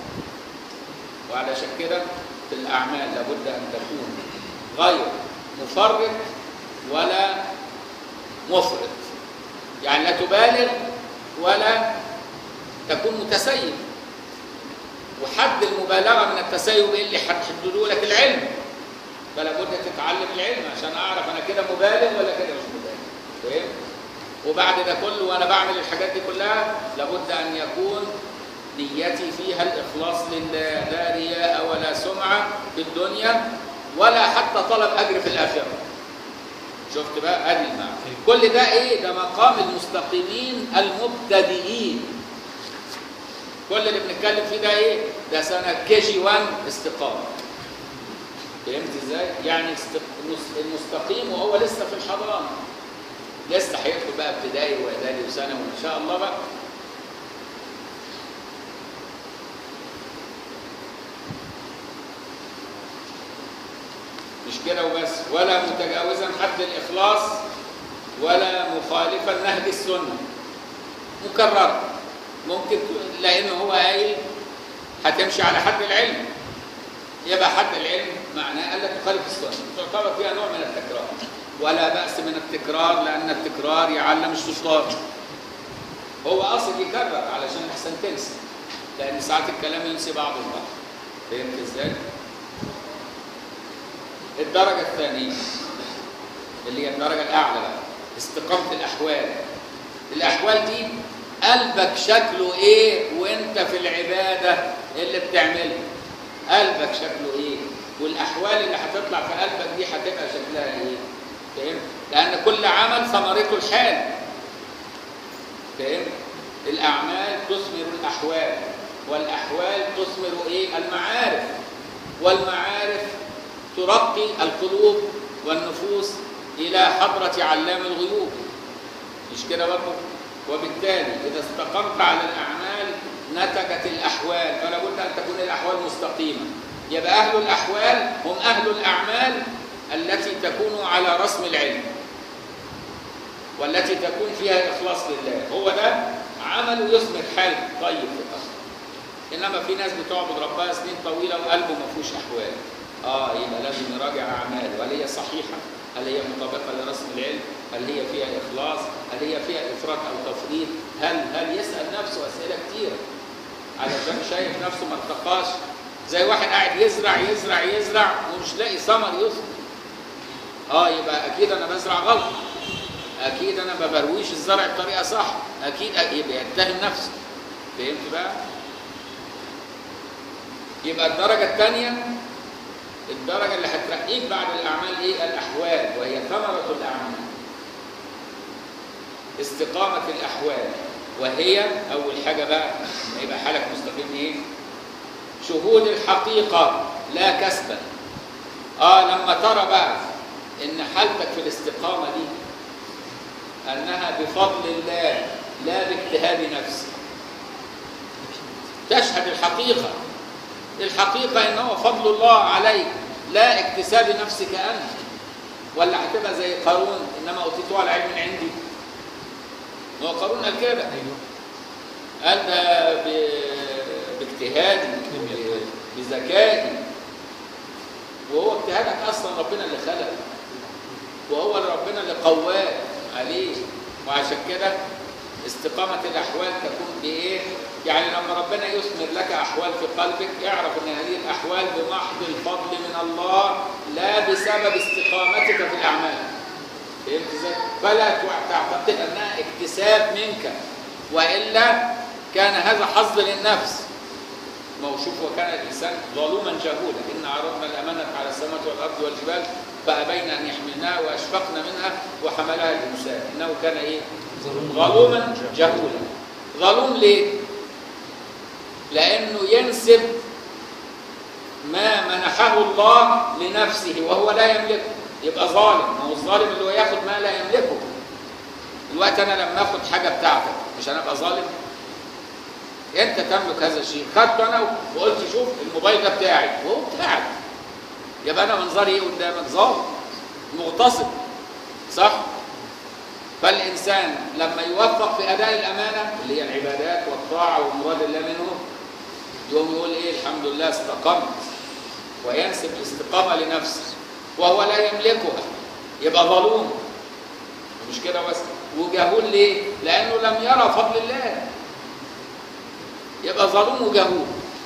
وعلشان كده في الاعمال لابد ان تكون غير مفرط ولا مفرط، يعني لا تبالغ ولا تكون متسيب. وحد المبالغه من التسيب ايه اللي هتحدده لك؟ العلم. فلا بد تتعلم العلم عشان اعرف انا كده مبالغ ولا كده مش مبالغ، فاهم؟ وبعد ده كله وانا بعمل الحاجات دي كلها لابد ان يكون نيتي فيها الاخلاص لله، لا رياء ولا سمعه في الدنيا ولا حتى طلب اجر في الاخره. شفت بقى؟ ادي المعنى. كل ده ايه؟ ده مقام المستقيمين المبتدئين. كل اللي بنتكلم فيه ده ايه؟ ده سنه KG1 استقامه. فهمت ازاي؟ يعني المستقيم وهو لسه في الحضانه، لسه هيدخل بقى ابتدائي واعدادي وثانوي وان شاء الله بقى. مش كده وبس، ولا متجاوزا حد الاخلاص ولا مخالفا نهج السنه مكرر. ممكن لانه هو قايل هتمشي على حد العلم، يبقى حد العلم معناه الا تخالف السنه، تعتبر فيها نوع من التكرار. ولا بأس من التكرار، لأن التكرار يعلم الشطار. هو أصل يكرر علشان أحسن تنسى، لأن ساعات الكلام ينسي بعض البعض. فهمت إزاي؟ الدرجة الثانية اللي هي الدرجة الأعلى بقى، استقامة الأحوال. الأحوال دي قلبك شكله إيه وأنت في العبادة اللي بتعملها؟ قلبك شكله إيه؟ والأحوال اللي هتطلع في قلبك دي هتبقى شكلها إيه؟ فهمت؟ لأن كل عمل ثمرته الحال. فهمت؟ الأعمال تثمر الأحوال، والأحوال تثمر إيه؟ المعارف، والمعارف ترقي القلوب والنفوس إلى حضرة علام الغيوب. مش كده برضه؟ وبالتالي إذا استقمت على الأعمال نتجت الأحوال، فلا بد أن تكون الأحوال مستقيمة. يبقى أهل الأحوال هم أهل الأعمال التي تكون على رسم العلم، والتي تكون فيها إخلاص لله. هو ده عمله يثمر حال طيب في الأصل. إنما في ناس بتعبد ربها سنين طويلة وقلبه ما فيهوش أحوال. يبقى لازم نراجع أعماله، هل هي صحيحة؟ هل هي مطابقة لرسم العلم؟ هل هي فيها إخلاص؟ هل هي فيها إفراط أو تفريط؟ هل يسأل نفسه أسئلة كتيرة علشان شايف نفسه ما ارتقاش؟ زي واحد قاعد يزرع يزرع يزرع ومش لاقي ثمر يثمر. يبقى أكيد أنا بزرع غلط، أكيد أنا ما برويش الزرع بطريقة صح، أكيد يبقى يتهم نفسه. فهمت بقى؟ يبقى الدرجة الثانية، الدرجة اللي هترقيك بعد الأعمال إيه؟ الأحوال، وهي ثمرة الأعمال. استقامة الأحوال، وهي أول حاجة بقى ما يبقى حالك مستقيم إيه؟ شهود الحقيقة لا كسبا. لما ترى بقى إن حالتك في الاستقامة دي أنها بفضل الله لا باجتهاد نفسك، تشهد الحقيقة. الحقيقة إنه فضل الله عليك لا اكتساب نفسك أنت. ولا هتبقى زي قارون إنما أوتيته على علم عندي. ما هو قارون قال كده. قال ده باجتهادي بذكائي، وهو اجتهادك اصلا ربنا اللي خلقه، وهو ربنا اللي قواه عليه. وعشان كده استقامة الأحوال تكون بإيه؟ يعني لما ربنا يثمر لك أحوال في قلبك، اعرف أن هذه الأحوال بمحض الفضل من الله، لا بسبب استقامتك في الأعمال. فهمت ازاي؟ فلا تعتقد أنها اكتساب منك، وإلا كان هذا حظ للنفس. ما هو شوف، وكان الإنسان ظلوما جهولا، إن عرضنا الأمانة على السماوات والأرض والجبال فأبين أن يحملناها وأشفقن منها وحملها الإنسان إنه كان إيه؟ ظلوما جهولا. ظلوم ليه؟ لأنه ينسب ما منحه الله لنفسه وهو لا يملكه، يبقى ظالم. ما هو الظالم اللي هو ياخد ما لا يملكه. الوقت أنا لما أخد حاجة بتاعتك مش أنا أبقى ظالم؟ أنت تملك هذا الشيء، خدته أنا وقلت شوف الموبايل ده بتاعي وهو بتاعك، يبقى أنا منظري إيه قدامك؟ ظالم مغتصب، صح؟ فالإنسان لما يوفق في أداء الأمانة اللي هي العبادات والطاعة ومراد الله منه، يوم يقول إيه؟ الحمد لله استقمت، وينسب الاستقامة لنفسه وهو لا يملكها، يبقى ظلوم. مش كده بس، وجهول ليه؟ لأنه لم يرى فضل الله، يبقى ظلوم وجهول.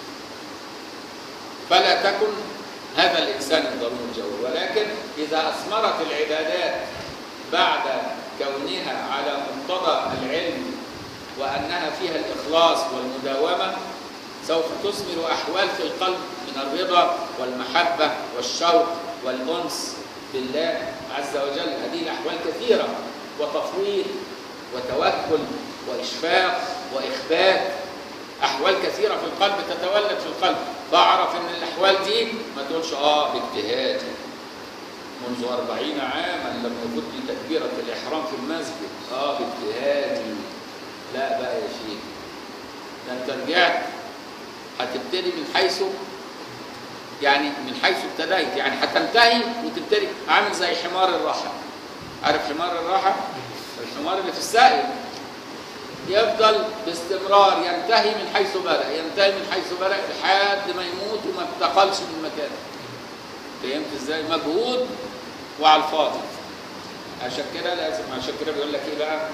فلا تكن هذا الإنسان الظلوم الجهول. ولكن إذا أثمرت العبادات بعد كونها على مقتضى العلم وأنها فيها الإخلاص والمداومة، سوف تثمر أحوال في القلب من الرضا والمحبة والشوق والأنس بالله عز وجل. هذه الأحوال كثيرة، وتفويض وتوكل وإشفاق وإخبات، أحوال كثيرة في القلب تتولد في القلب. فأعرف أن الأحوال دي ما تقولش باجتهادي منذ 40 عاما لم يفوت لي تكبيرة الإحرام في المسجد، باجتهادي. لا بقى يا شيخ، ده أنت رجعت هتبتدي من حيث، يعني من حيث ابتديت، يعني هتنتهي وتبتدي عامل زي حمار الراحة. عارف حمار الراحة؟ الحمار اللي في السائل يفضل باستمرار ينتهي من حيث بدأ، ينتهي من حيث بدأ لحد ما يموت وما انتقلش من مكانه. فهمت ازاي؟ مجهود وعلى الفاضي. عشان كده لازم، عشان كده بيقول لك ايه بقى؟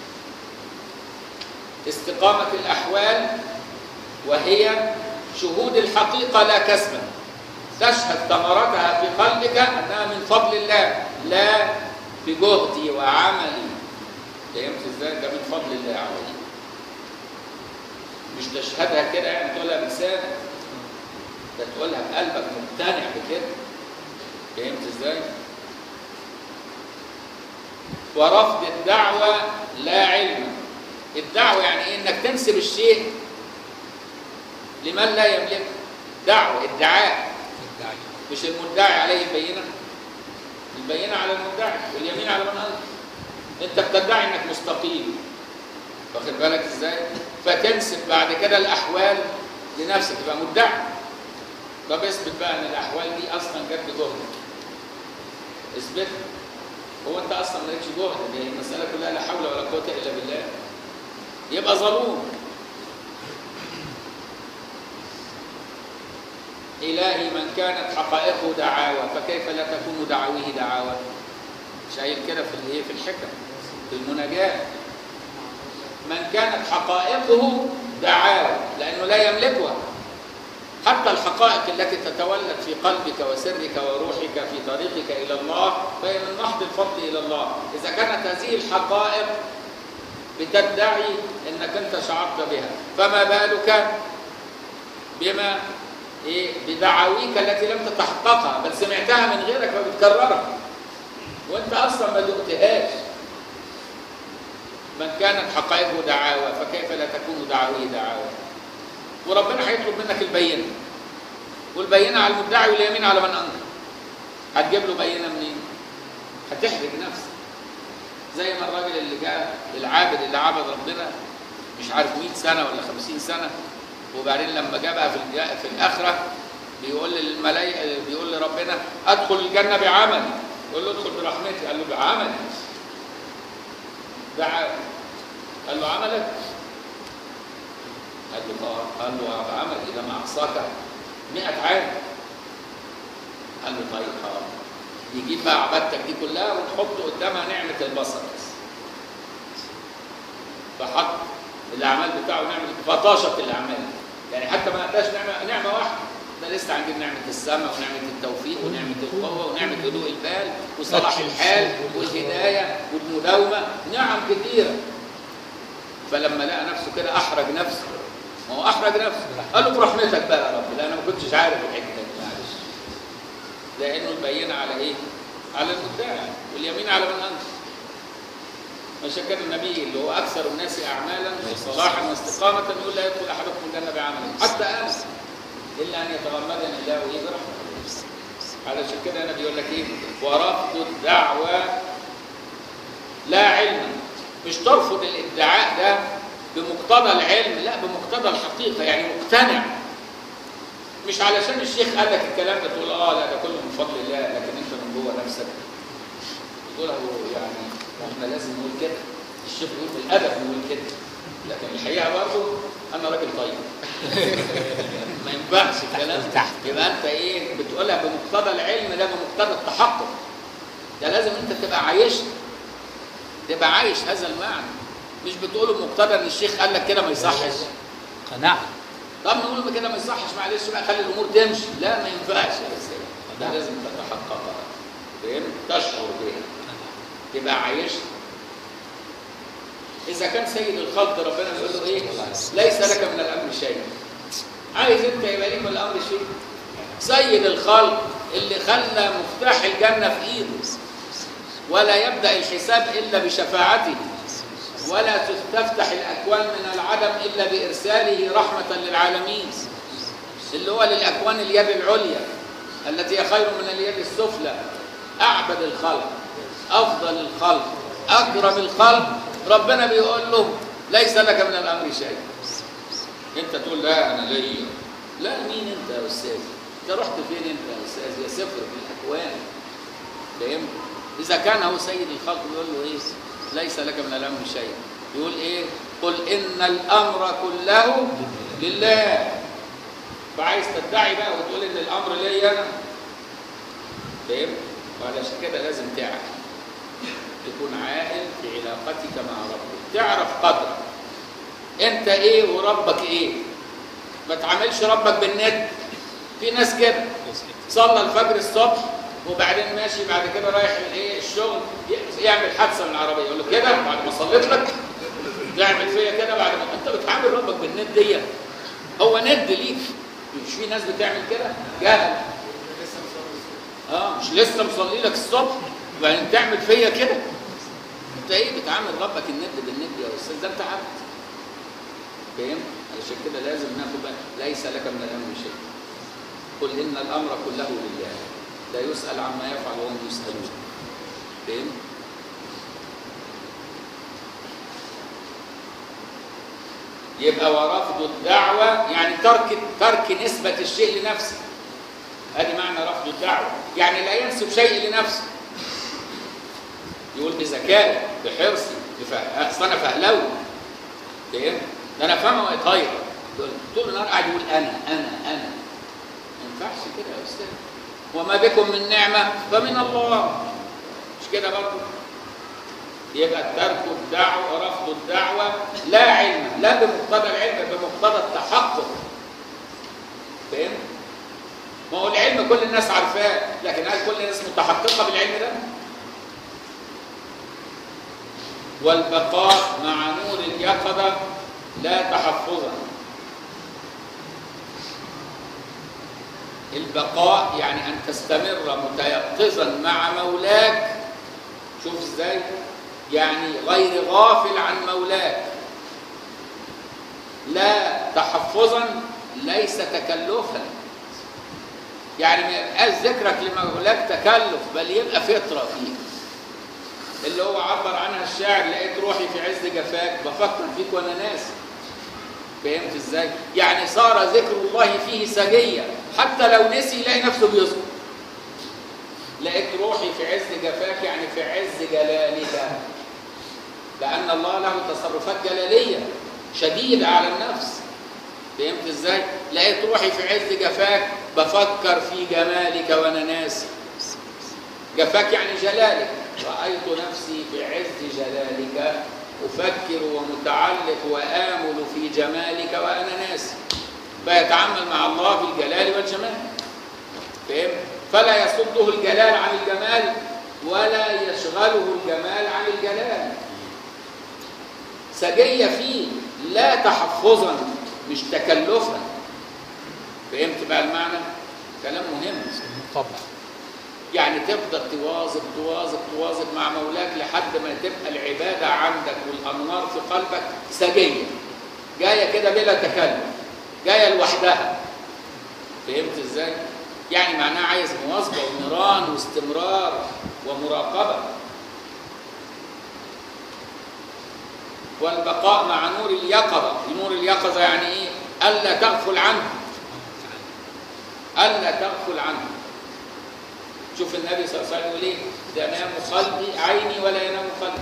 استقامة الأحوال وهي شهود الحقيقة لا كسبا، تشهد ثمرتها في قلبك أنها من فضل الله لا بجهدي وعملي. فهمت ازاي؟ ده من فضل الله عليك، مش تشهدها كده يعني تقولها بلسانك، ده تقولها بقلبك مقتنع بكده. فهمت ازاي؟ ورفض الدعوة لا علم. الدعوة يعني ايه؟ انك تنسب الشيء لمن لا يملكه. دعوة، ادعاء، مش المدعي عليه البينة، البينة على المدعي واليمين على من أنكر. انت بتدعي انك مستقيم، واخد بالك ازاي؟ فتنسب بعد كده الاحوال لنفسك، تبقى مدعي. طب اثبت بقى ان الاحوال دي اصلا جت بجهدك، اثبت. هو انت اصلا مالكش جهد، دي المساله كلها لا حول ولا قوه الا بالله. يبقى ظلوم. إلهي من كانت حقائقه دعاوى فكيف لا تكون دعاويه دعاوى؟ شايل كده في الحكم في المناجاة. من كانت حقائقه دعاوى لأنه لا يملكها. حتى الحقائق التي تتولد في قلبك وسرك وروحك في طريقك إلى الله فهي من محض الفضل إلى الله. إذا كانت هذه الحقائق بتدعي أنك أنت شعرت بها، فما بالك بما بدعاويك التي لم تتحققها بل سمعتها من غيرك وبتكررها وانت اصلا ما دقتهاش. من كانت حقائقه دعاوى فكيف لا تكون دعاويه دعاوى؟ وربنا هيطلب منك البينه، والبينه على المدعي واليمين على من انكر. هتجيب له بينه منين؟ هتحرج نفسك. زي ما الراجل اللي جاء العابد اللي عبد ربنا مش عارف 100 سنه ولا 50 سنه، وبعدين لما جاء بقى في الآخرة بيقول للملائكة، بيقول لربنا أدخل الجنة بعملي، يقول له ادخل برحمتي، قال له بعملي. قال له عملك؟ قال له عمل إذا ما أعصاك 100 عام. قال له طيب حاضر. يجيب بقى عبادتك دي كلها وتحط قدامها نعمة البصر بس. فحط الأعمال بتاعه نعمة، فطاشت الأعمال، يعني حتى ما نقداش نعمة واحدة، ده لسه عندنا نعمة السمع ونعمة التوفيق ونعمة القوة ونعمة هدوء البال وصلاح الحال والهداية والمداومة، نعم كثيرة. فلما لقى نفسه كده أحرج نفسه، ما هو أحرج نفسه، قال له برحمتك بقى يا رب، لأن أنا ما كنتش عارف الحكاية دي، معلش. لأنه البينة على إيه؟ على المدعي، واليمين على من أنكر. عشان كده النبي اللي هو أكثر الناس أعمالا وصلاحا واستقامة يقول لا يدخل أحدكم الجنة بعمله، حتى أنا، إلا أن يتغمدني الله إيه برحمته. علشان كده النبي يقول لك إيه؟ ورفض الدعوة لا علما، مش ترفض الادعاء ده بمقتضى العلم، لا بمقتضى الحقيقة، يعني مقتنع. مش علشان الشيخ قال لك الكلام ده تقول لا ده كله من فضل الله، لكن انت من جوه نفسك تقول يعني احنا لازم نقول كده، الشيخ يقول بالادب نقول كده، لكن الحقيقه برضه انا راجل طيب. ما ينفعش الكلام ده. يبقى انت ايه بتقولها بمقتضى العلم، لا بمقتضى التحقق. ده لازم انت تبقى عايش هذا المعنى، مش بتقوله بمقتضى ان الشيخ قال لك كده ما يصحش. قناعه. طب نقول كده ما يصحش، معلش بقى خلي الامور تمشي، لا ما ينفعش يا سيدي، ده لازم تتحققها، فهمت؟ تشعر بيها، تبقى عايش. اذا كان سيد الخلق ربنا بيقول له ايه؟ ليس لك من الامر شيء. عايز انت يبقى ليك من الامر شيء؟ سيد الخلق اللي خلى مفتاح الجنه في ايده، ولا يبدا الحساب الا بشفاعته، ولا تفتح الأكوان من العدم إلا بإرساله رحمة للعالمين، اللي هو للأكوان اليد العليا التي هي خير من اليد السفلى، أعبد الخلق، أفضل الخلق، أكرم الخلق، ربنا بيقول له ليس لك من الأمر شيء. أنت تقول لا أنا ليا، لا مين أنت يا أستاذ؟ أنت رحت فين أنت يا أستاذ؟ يا صفر في الأكوان. فهمت؟ إذا كان هو سيد الخلق بيقول له إيه؟ ليس لك من الأمر شيء. يقول إيه؟ قل إن الأمر كله لله. فعايز تدعي بقى وتقول إن الأمر لي أنا. فهمت؟ وعلشان كده لازم تعرف، تكون عاقل في علاقتك مع ربك، تعرف قدرك أنت إيه وربك إيه. ما تعاملش ربك بالند. في ناس كده صلى الفجر الصبح وبعدين ماشي بعد كده رايح الايه الشغل يعمل حادثه من العربيه، يقول له كده بعد ما صليت لك تعمل فيا كده بعد ما انت بتعامل ربك بالند دي. هو ند ليك، مش في ناس بتعمل كده جاهل. مش لسه مصلي لك الصبح وبعدين تعمل فيا كده. انت ايه بتعامل ربك الند بالند يا استاذ؟ ده انت عبد. فاهم؟ علشان كده لازم ناخد بالنا، ليس لك من الامر شيء. قل ان الامر كله لله لا يسأل عما يفعل وهم يسألون. فهم؟ يبقى ورفض الدعوة يعني ترك نسبة الشيء لنفسه. هذه معنى رفض الدعوة، يعني لا ينسب شيء لنفسه. يقول بذكائي بحرصي أصل أنا فهلوي. فهم؟ ده أنا فاهمه ويتغير. طول النهار قاعد يقول أنا. ما ينفعش كده يا أستاذ. وما بكم من نعمة فمن الله. مش كده برضه؟ يبقى ترك الدعوة ورفض الدعوة لا علم، لا بمقتضى العلم، بمقتضى التحقق. فاهم؟ ما هو العلم كل الناس عارفاه، لكن هل كل الناس متحققة بالعلم ده؟ والبقاء مع نور اليقظة لا تحفظا. البقاء يعني أن تستمر متيقظا مع مولاك. شوف ازاي؟ يعني غير غافل عن مولاك. لا تحفظا ليس تكلفا. يعني ما يبقاش ذكرك لمولاك تكلف، بل يبقى فطرة فيك. اللي هو عبر عنها الشاعر لقيت روحي في عز جفاك بفكر فيك وانا ناسي. فهمت ازاي؟ يعني صار ذكر الله فيه سجية، حتى لو نسي يلاقي نفسه بيذكر. لقيت روحي في عز جفاك يعني في عز جلالك. لأن الله له تصرفات جلالية شديدة على النفس. فهمت ازاي؟ لقيت روحي في عز جفاك بفكر في جمالك وانا ناسي. جفاك يعني جلالك. رأيت نفسي في عز جلالك أفكر ومتعلق وآمل في جمالك وأنا ناسي. فيتعامل مع الله بالجلال والجمال. فهمت؟ فلا يصده الجلال عن الجمال ولا يشغله الجمال عن الجلال. سجية فيه لا تحفظا مش تكلفا. فهمت بقى المعنى؟ كلام مهم. طبعا. يعني تفضل تواظب مع مولاك لحد ما تبقى العبادة عندك والأنوار في قلبك سجية جاية كده بلا تكلف، جاية لوحدها. فهمت ازاي؟ يعني معناها عايز مواظبة ونيران واستمرار ومراقبة. والبقاء مع نور اليقظة. نور اليقظة يعني ايه؟ ألا تغفل عنه. ألا تغفل عنه. شوف النبي صلى الله عليه وسلم يقول ايه؟ تنام قلبي عيني ولا ينام قلبي.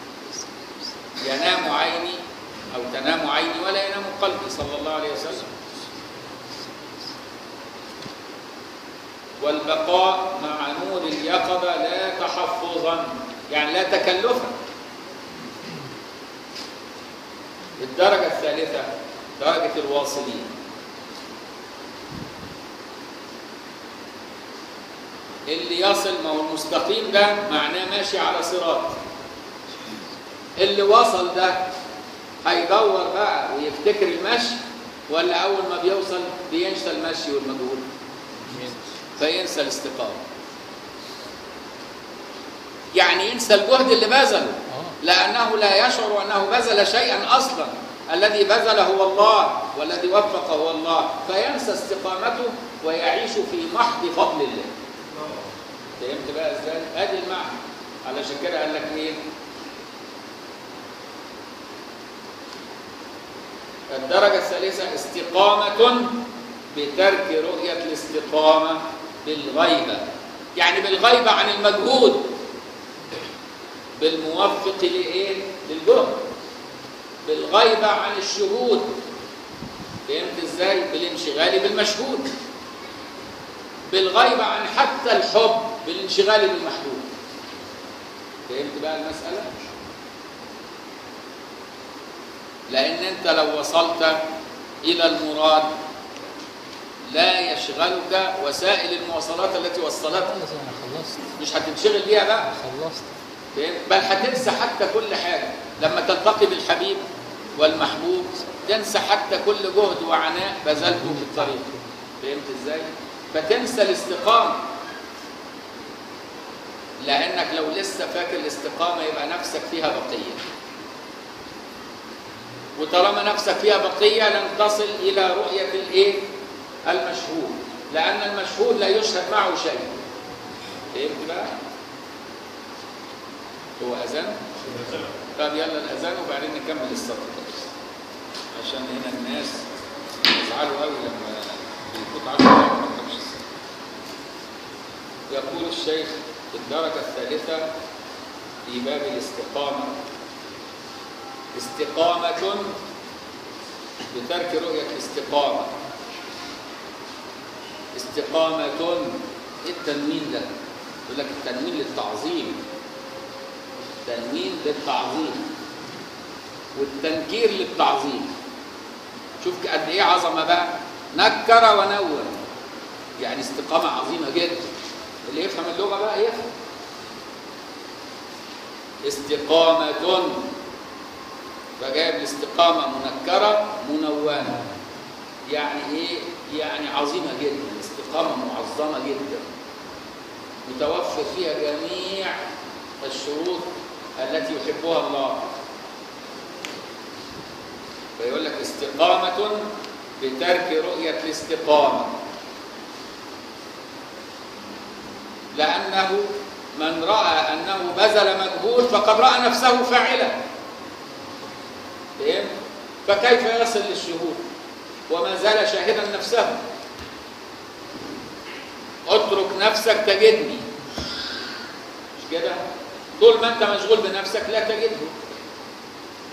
ينام عيني أو تنام عيني ولا ينام قلبي صلى الله عليه وسلم. والبقاء مع نور اليقظة لا تحفظا يعني لا تكلفا. الدرجة الثالثة درجة الواصلين. اللي يصل، ما هو المستقيم ده معناه ماشي على صراط. اللي وصل ده هيدور بقى ويفتكر المشي، ولا أول ما بيوصل بينسى المشي والمجهود فينسى الاستقامة. يعني ينسى الجهد اللي بذله لأنه لا يشعر أنه بذل شيئا أصلا. الذي بذل هو الله والذي وفق هو الله، فينسى استقامته ويعيش في محض فضل الله. فهمت بقى ازاي؟ ادي المعنى. علشان كده قال لك ايه؟ الدرجة الثالثة استقامة بترك رؤية الاستقامة بالغيبة. يعني بالغيبة عن المجهود، بالموفق لإيه؟ للجهد. بالغيبة عن الشهود. فهمت ازاي؟ بالانشغال بالمشهود. بالغيبة عن حتى الحب بالانشغال بالمحبوب. فهمت بقى المسألة؟ لأن أنت لو وصلت إلى المراد لا يشغلك وسائل المواصلات التي وصلتك. مش هتنشغل بيها بقى. خلصت. بل هتنسى حتى كل حاجة. لما تلتقي بالحبيب والمحبوب تنسى حتى كل جهد وعناء بذلته في الطريق. فهمت ازاي؟ فتنسى الاستقامة. لأنك لو لسه فاكر الاستقامة يبقى نفسك فيها بقية. وطالما نفسك فيها بقية لن تصل إلى رؤية الإيه؟ المشهود. لأن المشهود لا يشهد معه شيء. فهمت بقى؟ هو أذان؟ طب يلا الأذان وبعدين نكمل السطر عشان هنا الناس يزعلوا قوي لما يفوت 10 دقايق ما نكملش السطر. يقول الشيخ في الدرجة الثالثة في باب الاستقامة: استقامة بترك رؤية الاستقامة. استقامة ايه التنوين ده؟ يقول لك التنوين للتعظيم. تنوين للتعظيم والتنكير للتعظيم. شوف قد ايه عظمه بقى. نكر ونور يعني استقامه عظيمه جدا. اللي يفهم اللغه بقى يفهم. استقامه فجايب الاستقامه منكره منونه. يعني ايه؟ يعني عظيمه جدا. استقامه معظمه جدا متوفر فيها جميع الشروط التي يحبها الله. فيقول لك استقامة بترك رؤية الاستقامة. لأنه من رأى أنه بذل مجهود فقد رأى نفسه فاعلا. فهم؟ فكيف يصل للشهود وما زال شاهدا نفسه؟ اترك نفسك تجدني. مش كده؟ طول ما انت مشغول بنفسك لا تجده.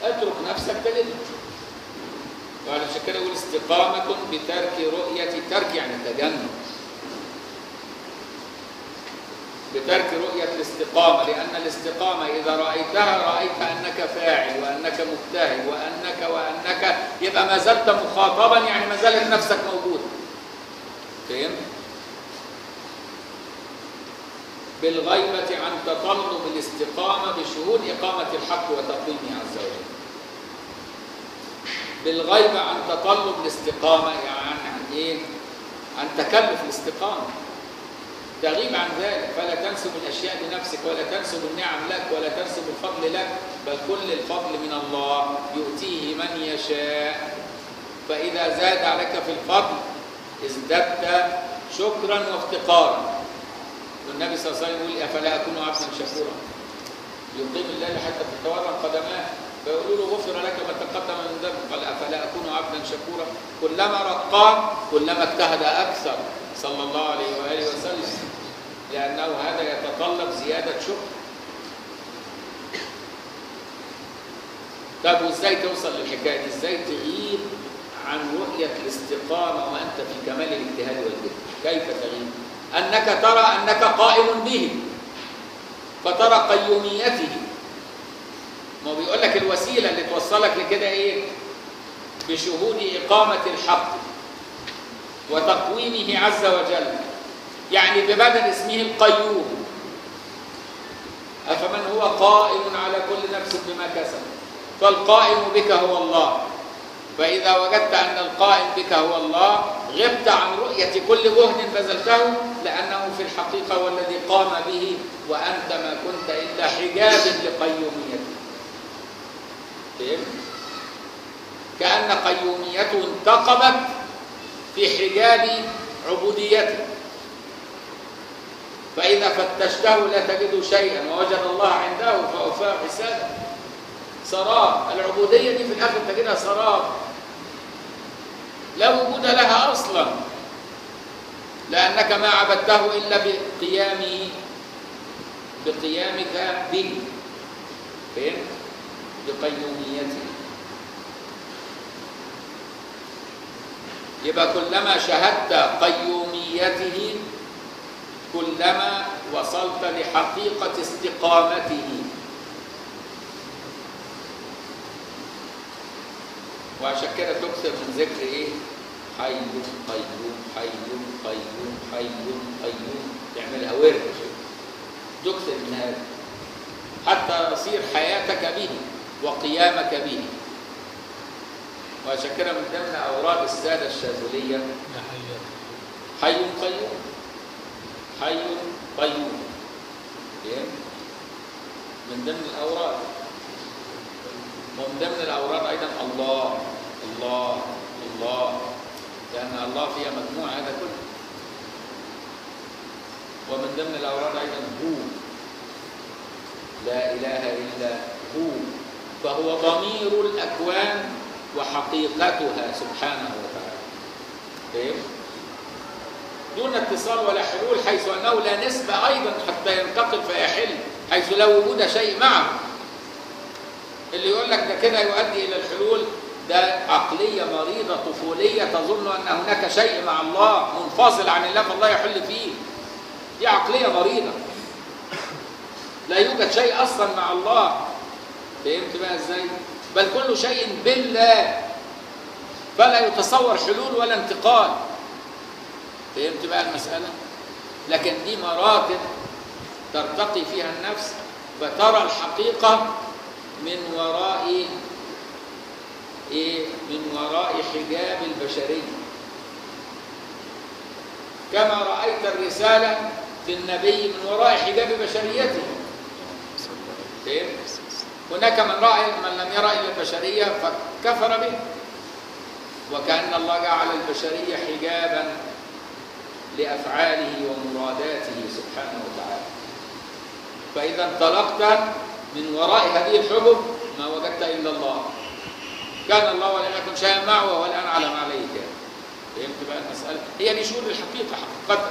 اترك نفسك تجدها. وعلشان كده يقول استقامة بترك رؤية، ترك يعني تجنب، بترك رؤية الاستقامة، لأن الاستقامة إذا رأيتها رأيت أنك فاعل وأنك مجتهد وأنك يبقى ما زلت مخاطبا، يعني ما زالت نفسك موجودة. فهمت؟ بالغيبة عن تطلب الاستقامة بشهود إقامة الحق وتقويمه عز وجل. بالغيبة عن تطلب الاستقامة يعني عن إيه؟ عن تكلف الاستقامة. تغيب عن ذلك، فلا تنسب الأشياء لنفسك ولا تنسب النعم لك ولا تنسب الفضل لك، بل كل الفضل من الله يؤتيه من يشاء. فإذا زاد عليك في الفضل ازددت شكرا وافتقارا. والنبي صلى الله عليه وسلم يقول أفلا أكون عبدا شكورا، يقيم الليل حتى تتورم قدماه فيقولوا له غفر لك ما تقدم من ذنبك، قال أفلا أكون عبدا شكورا. كلما رقى كلما اجتهد أكثر صلى الله عليه وآله وسلم، لأنه هذا يتطلب زيادة شكر. طب وإزاي توصل للحكاية دي؟ إزاي تغيب عن رؤية الاستقامة وأنت في كمال الاجتهاد والجد؟ كيف تغيب؟ أنك ترى أنك قائم به فترى قيوميته. ما بيقول لك الوسيلة اللي توصلك لكده إيه؟ بشهود إقامة الحق وتقويمه عز وجل، يعني ببدل اسمه القيوم. أفمن هو قائم على كل نفس بما كسب، فالقائم بك هو الله. فإذا وجدت أن القائم بك هو الله غبت عن رؤية كل جهد بذلته، لأنه في الحقيقة هو الذي قام به، وأنت ما كنت إلا حجاب لقيوميته. فهمت؟ كأن قيوميته انتقبت في حجاب عبوديته، فإذا فتشته لا تجد شيئا ووجد الله عنده فوفاه حسابه. سراب العبودية دي في الآخر تجدها سراب لا وجود لها أصلا، لأنك ما عبدته إلا بقيامك به. فهمت؟ بقيوميته. يبقى كلما شهدت قيوميته كلما وصلت لحقيقة استقامته. وعشان كده تكثر من ذكر ايه؟ حي قيوم حي قيوم حي قيوم، تعملها ورد، تكثر من هذا حتى يصير حياتك به وقيامك به. وعشان كده من ضمن أوراد السادة الشاذلية حي قيوم حي قيوم، من ضمن الأوراد. ومن ضمن الأوراد أيضا الله الله الله، لأن الله فيها مجموع هذا كله. ومن ضمن الأوراد أيضا هو، لا إله إلا هو، فهو ضمير الأكوان وحقيقتها سبحانه وتعالى. فهم؟ دون اتصال ولا حلول، حيث أنه لا نسبة أيضا حتى ينتقل فيحل، حيث لا وجود شيء معه. اللي يقول لك ده كده يؤدي إلى الحلول ده عقلية مريضة طفولية تظن أن هناك شيء مع الله منفصل عن الله فالله يحل فيه. دي عقلية مريضة، لا يوجد شيء أصلا مع الله. فهمت بقى إزاي؟ بل كل شيء بالله، فلا يتصور حلول ولا انتقال. فهمت بقى المسألة؟ لكن دي مراتب ترتقي فيها النفس فترى الحقيقة من وراء إيه؟ من وراء حجاب البشرية، كما رأيت الرسالة في النبي من وراء حجاب بشريته. فهمت؟ هناك من لم يرى إلا البشرية فكفر به، وكأن الله جعل البشرية حجابا لأفعاله ومراداته سبحانه وتعالى. فإذا انطلقت من وراء هذه الحجب ما وجدت إلا الله. كان الله ولم يكن شيئا معه وهو الآن على ما عليه كان. فهمت بقى المسألة؟ هي دي شهود الحقيقة حقيقة.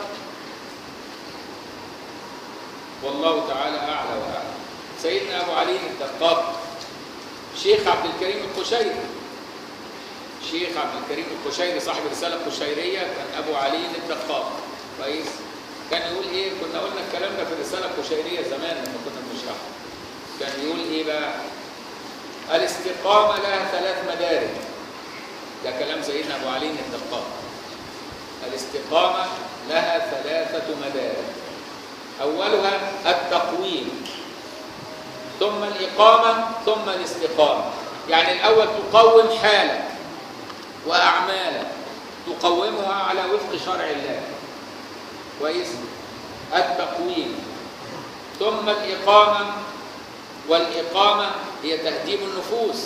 والله تعالى أعلى وأعلى. سيدنا أبو علي الدقاق شيخ عبد الكريم القشيري. شيخ عبد الكريم القشيري صاحب الرسالة القشيرية كان أبو علي الدقاق. كويس؟ كان يقول إيه؟ كنا قلنا الكلام ده في الرسالة القشيرية زمان لما كنا بنشرحها. كان يقول إيه بقى؟ الاستقامة لها 3 مدارك. ده كلام سيدنا أبو علي الدقاق. الاستقامة لها 3 مدارك. أولها التقويم، ثم الإقامة، ثم الاستقامة. يعني الأول تقوم حالك وأعمالك، تقومها على وفق شرع الله. كويس؟ التقويم، ثم الإقامة، والإقامة هي تهذيب النفوس.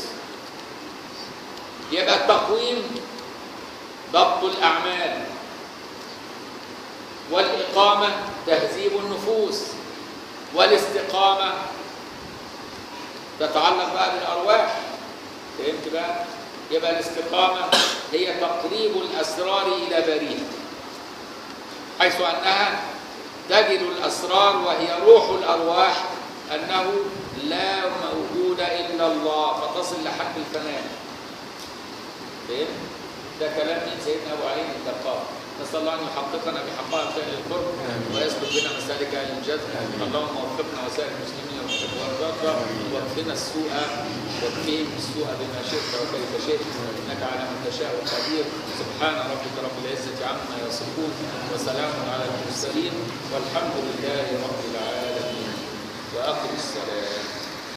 يبقى التقويم ضبط الأعمال، والإقامة تهذيب النفوس، والاستقامة تتعلق بقى بالأرواح. فهمت بقى؟ يبقى الاستقامة هي تقريب الأسرار إلى بريها، حيث أنها تجد الأسرار وهي روح الأرواح أنه لا موجود إلا الله، فتصل لحد الفناء. فهمت؟ ده كلام من سيدنا أبو علي الدقاق. نسأل الله أن يحققنا بحقائق أهل القرب ويسلك بنا مسالك أهل الجزم. اللهم وفقنا وسائر المسلمين والرضا، واكفنا السوء واكفهم السوء بما شئت وكيف شئت، إنك على من تشاء قدير. سبحان ربك رب العزة عما يصفون، وسلام على المرسلين، والحمد لله رب العالمين. وأقم الصلاة.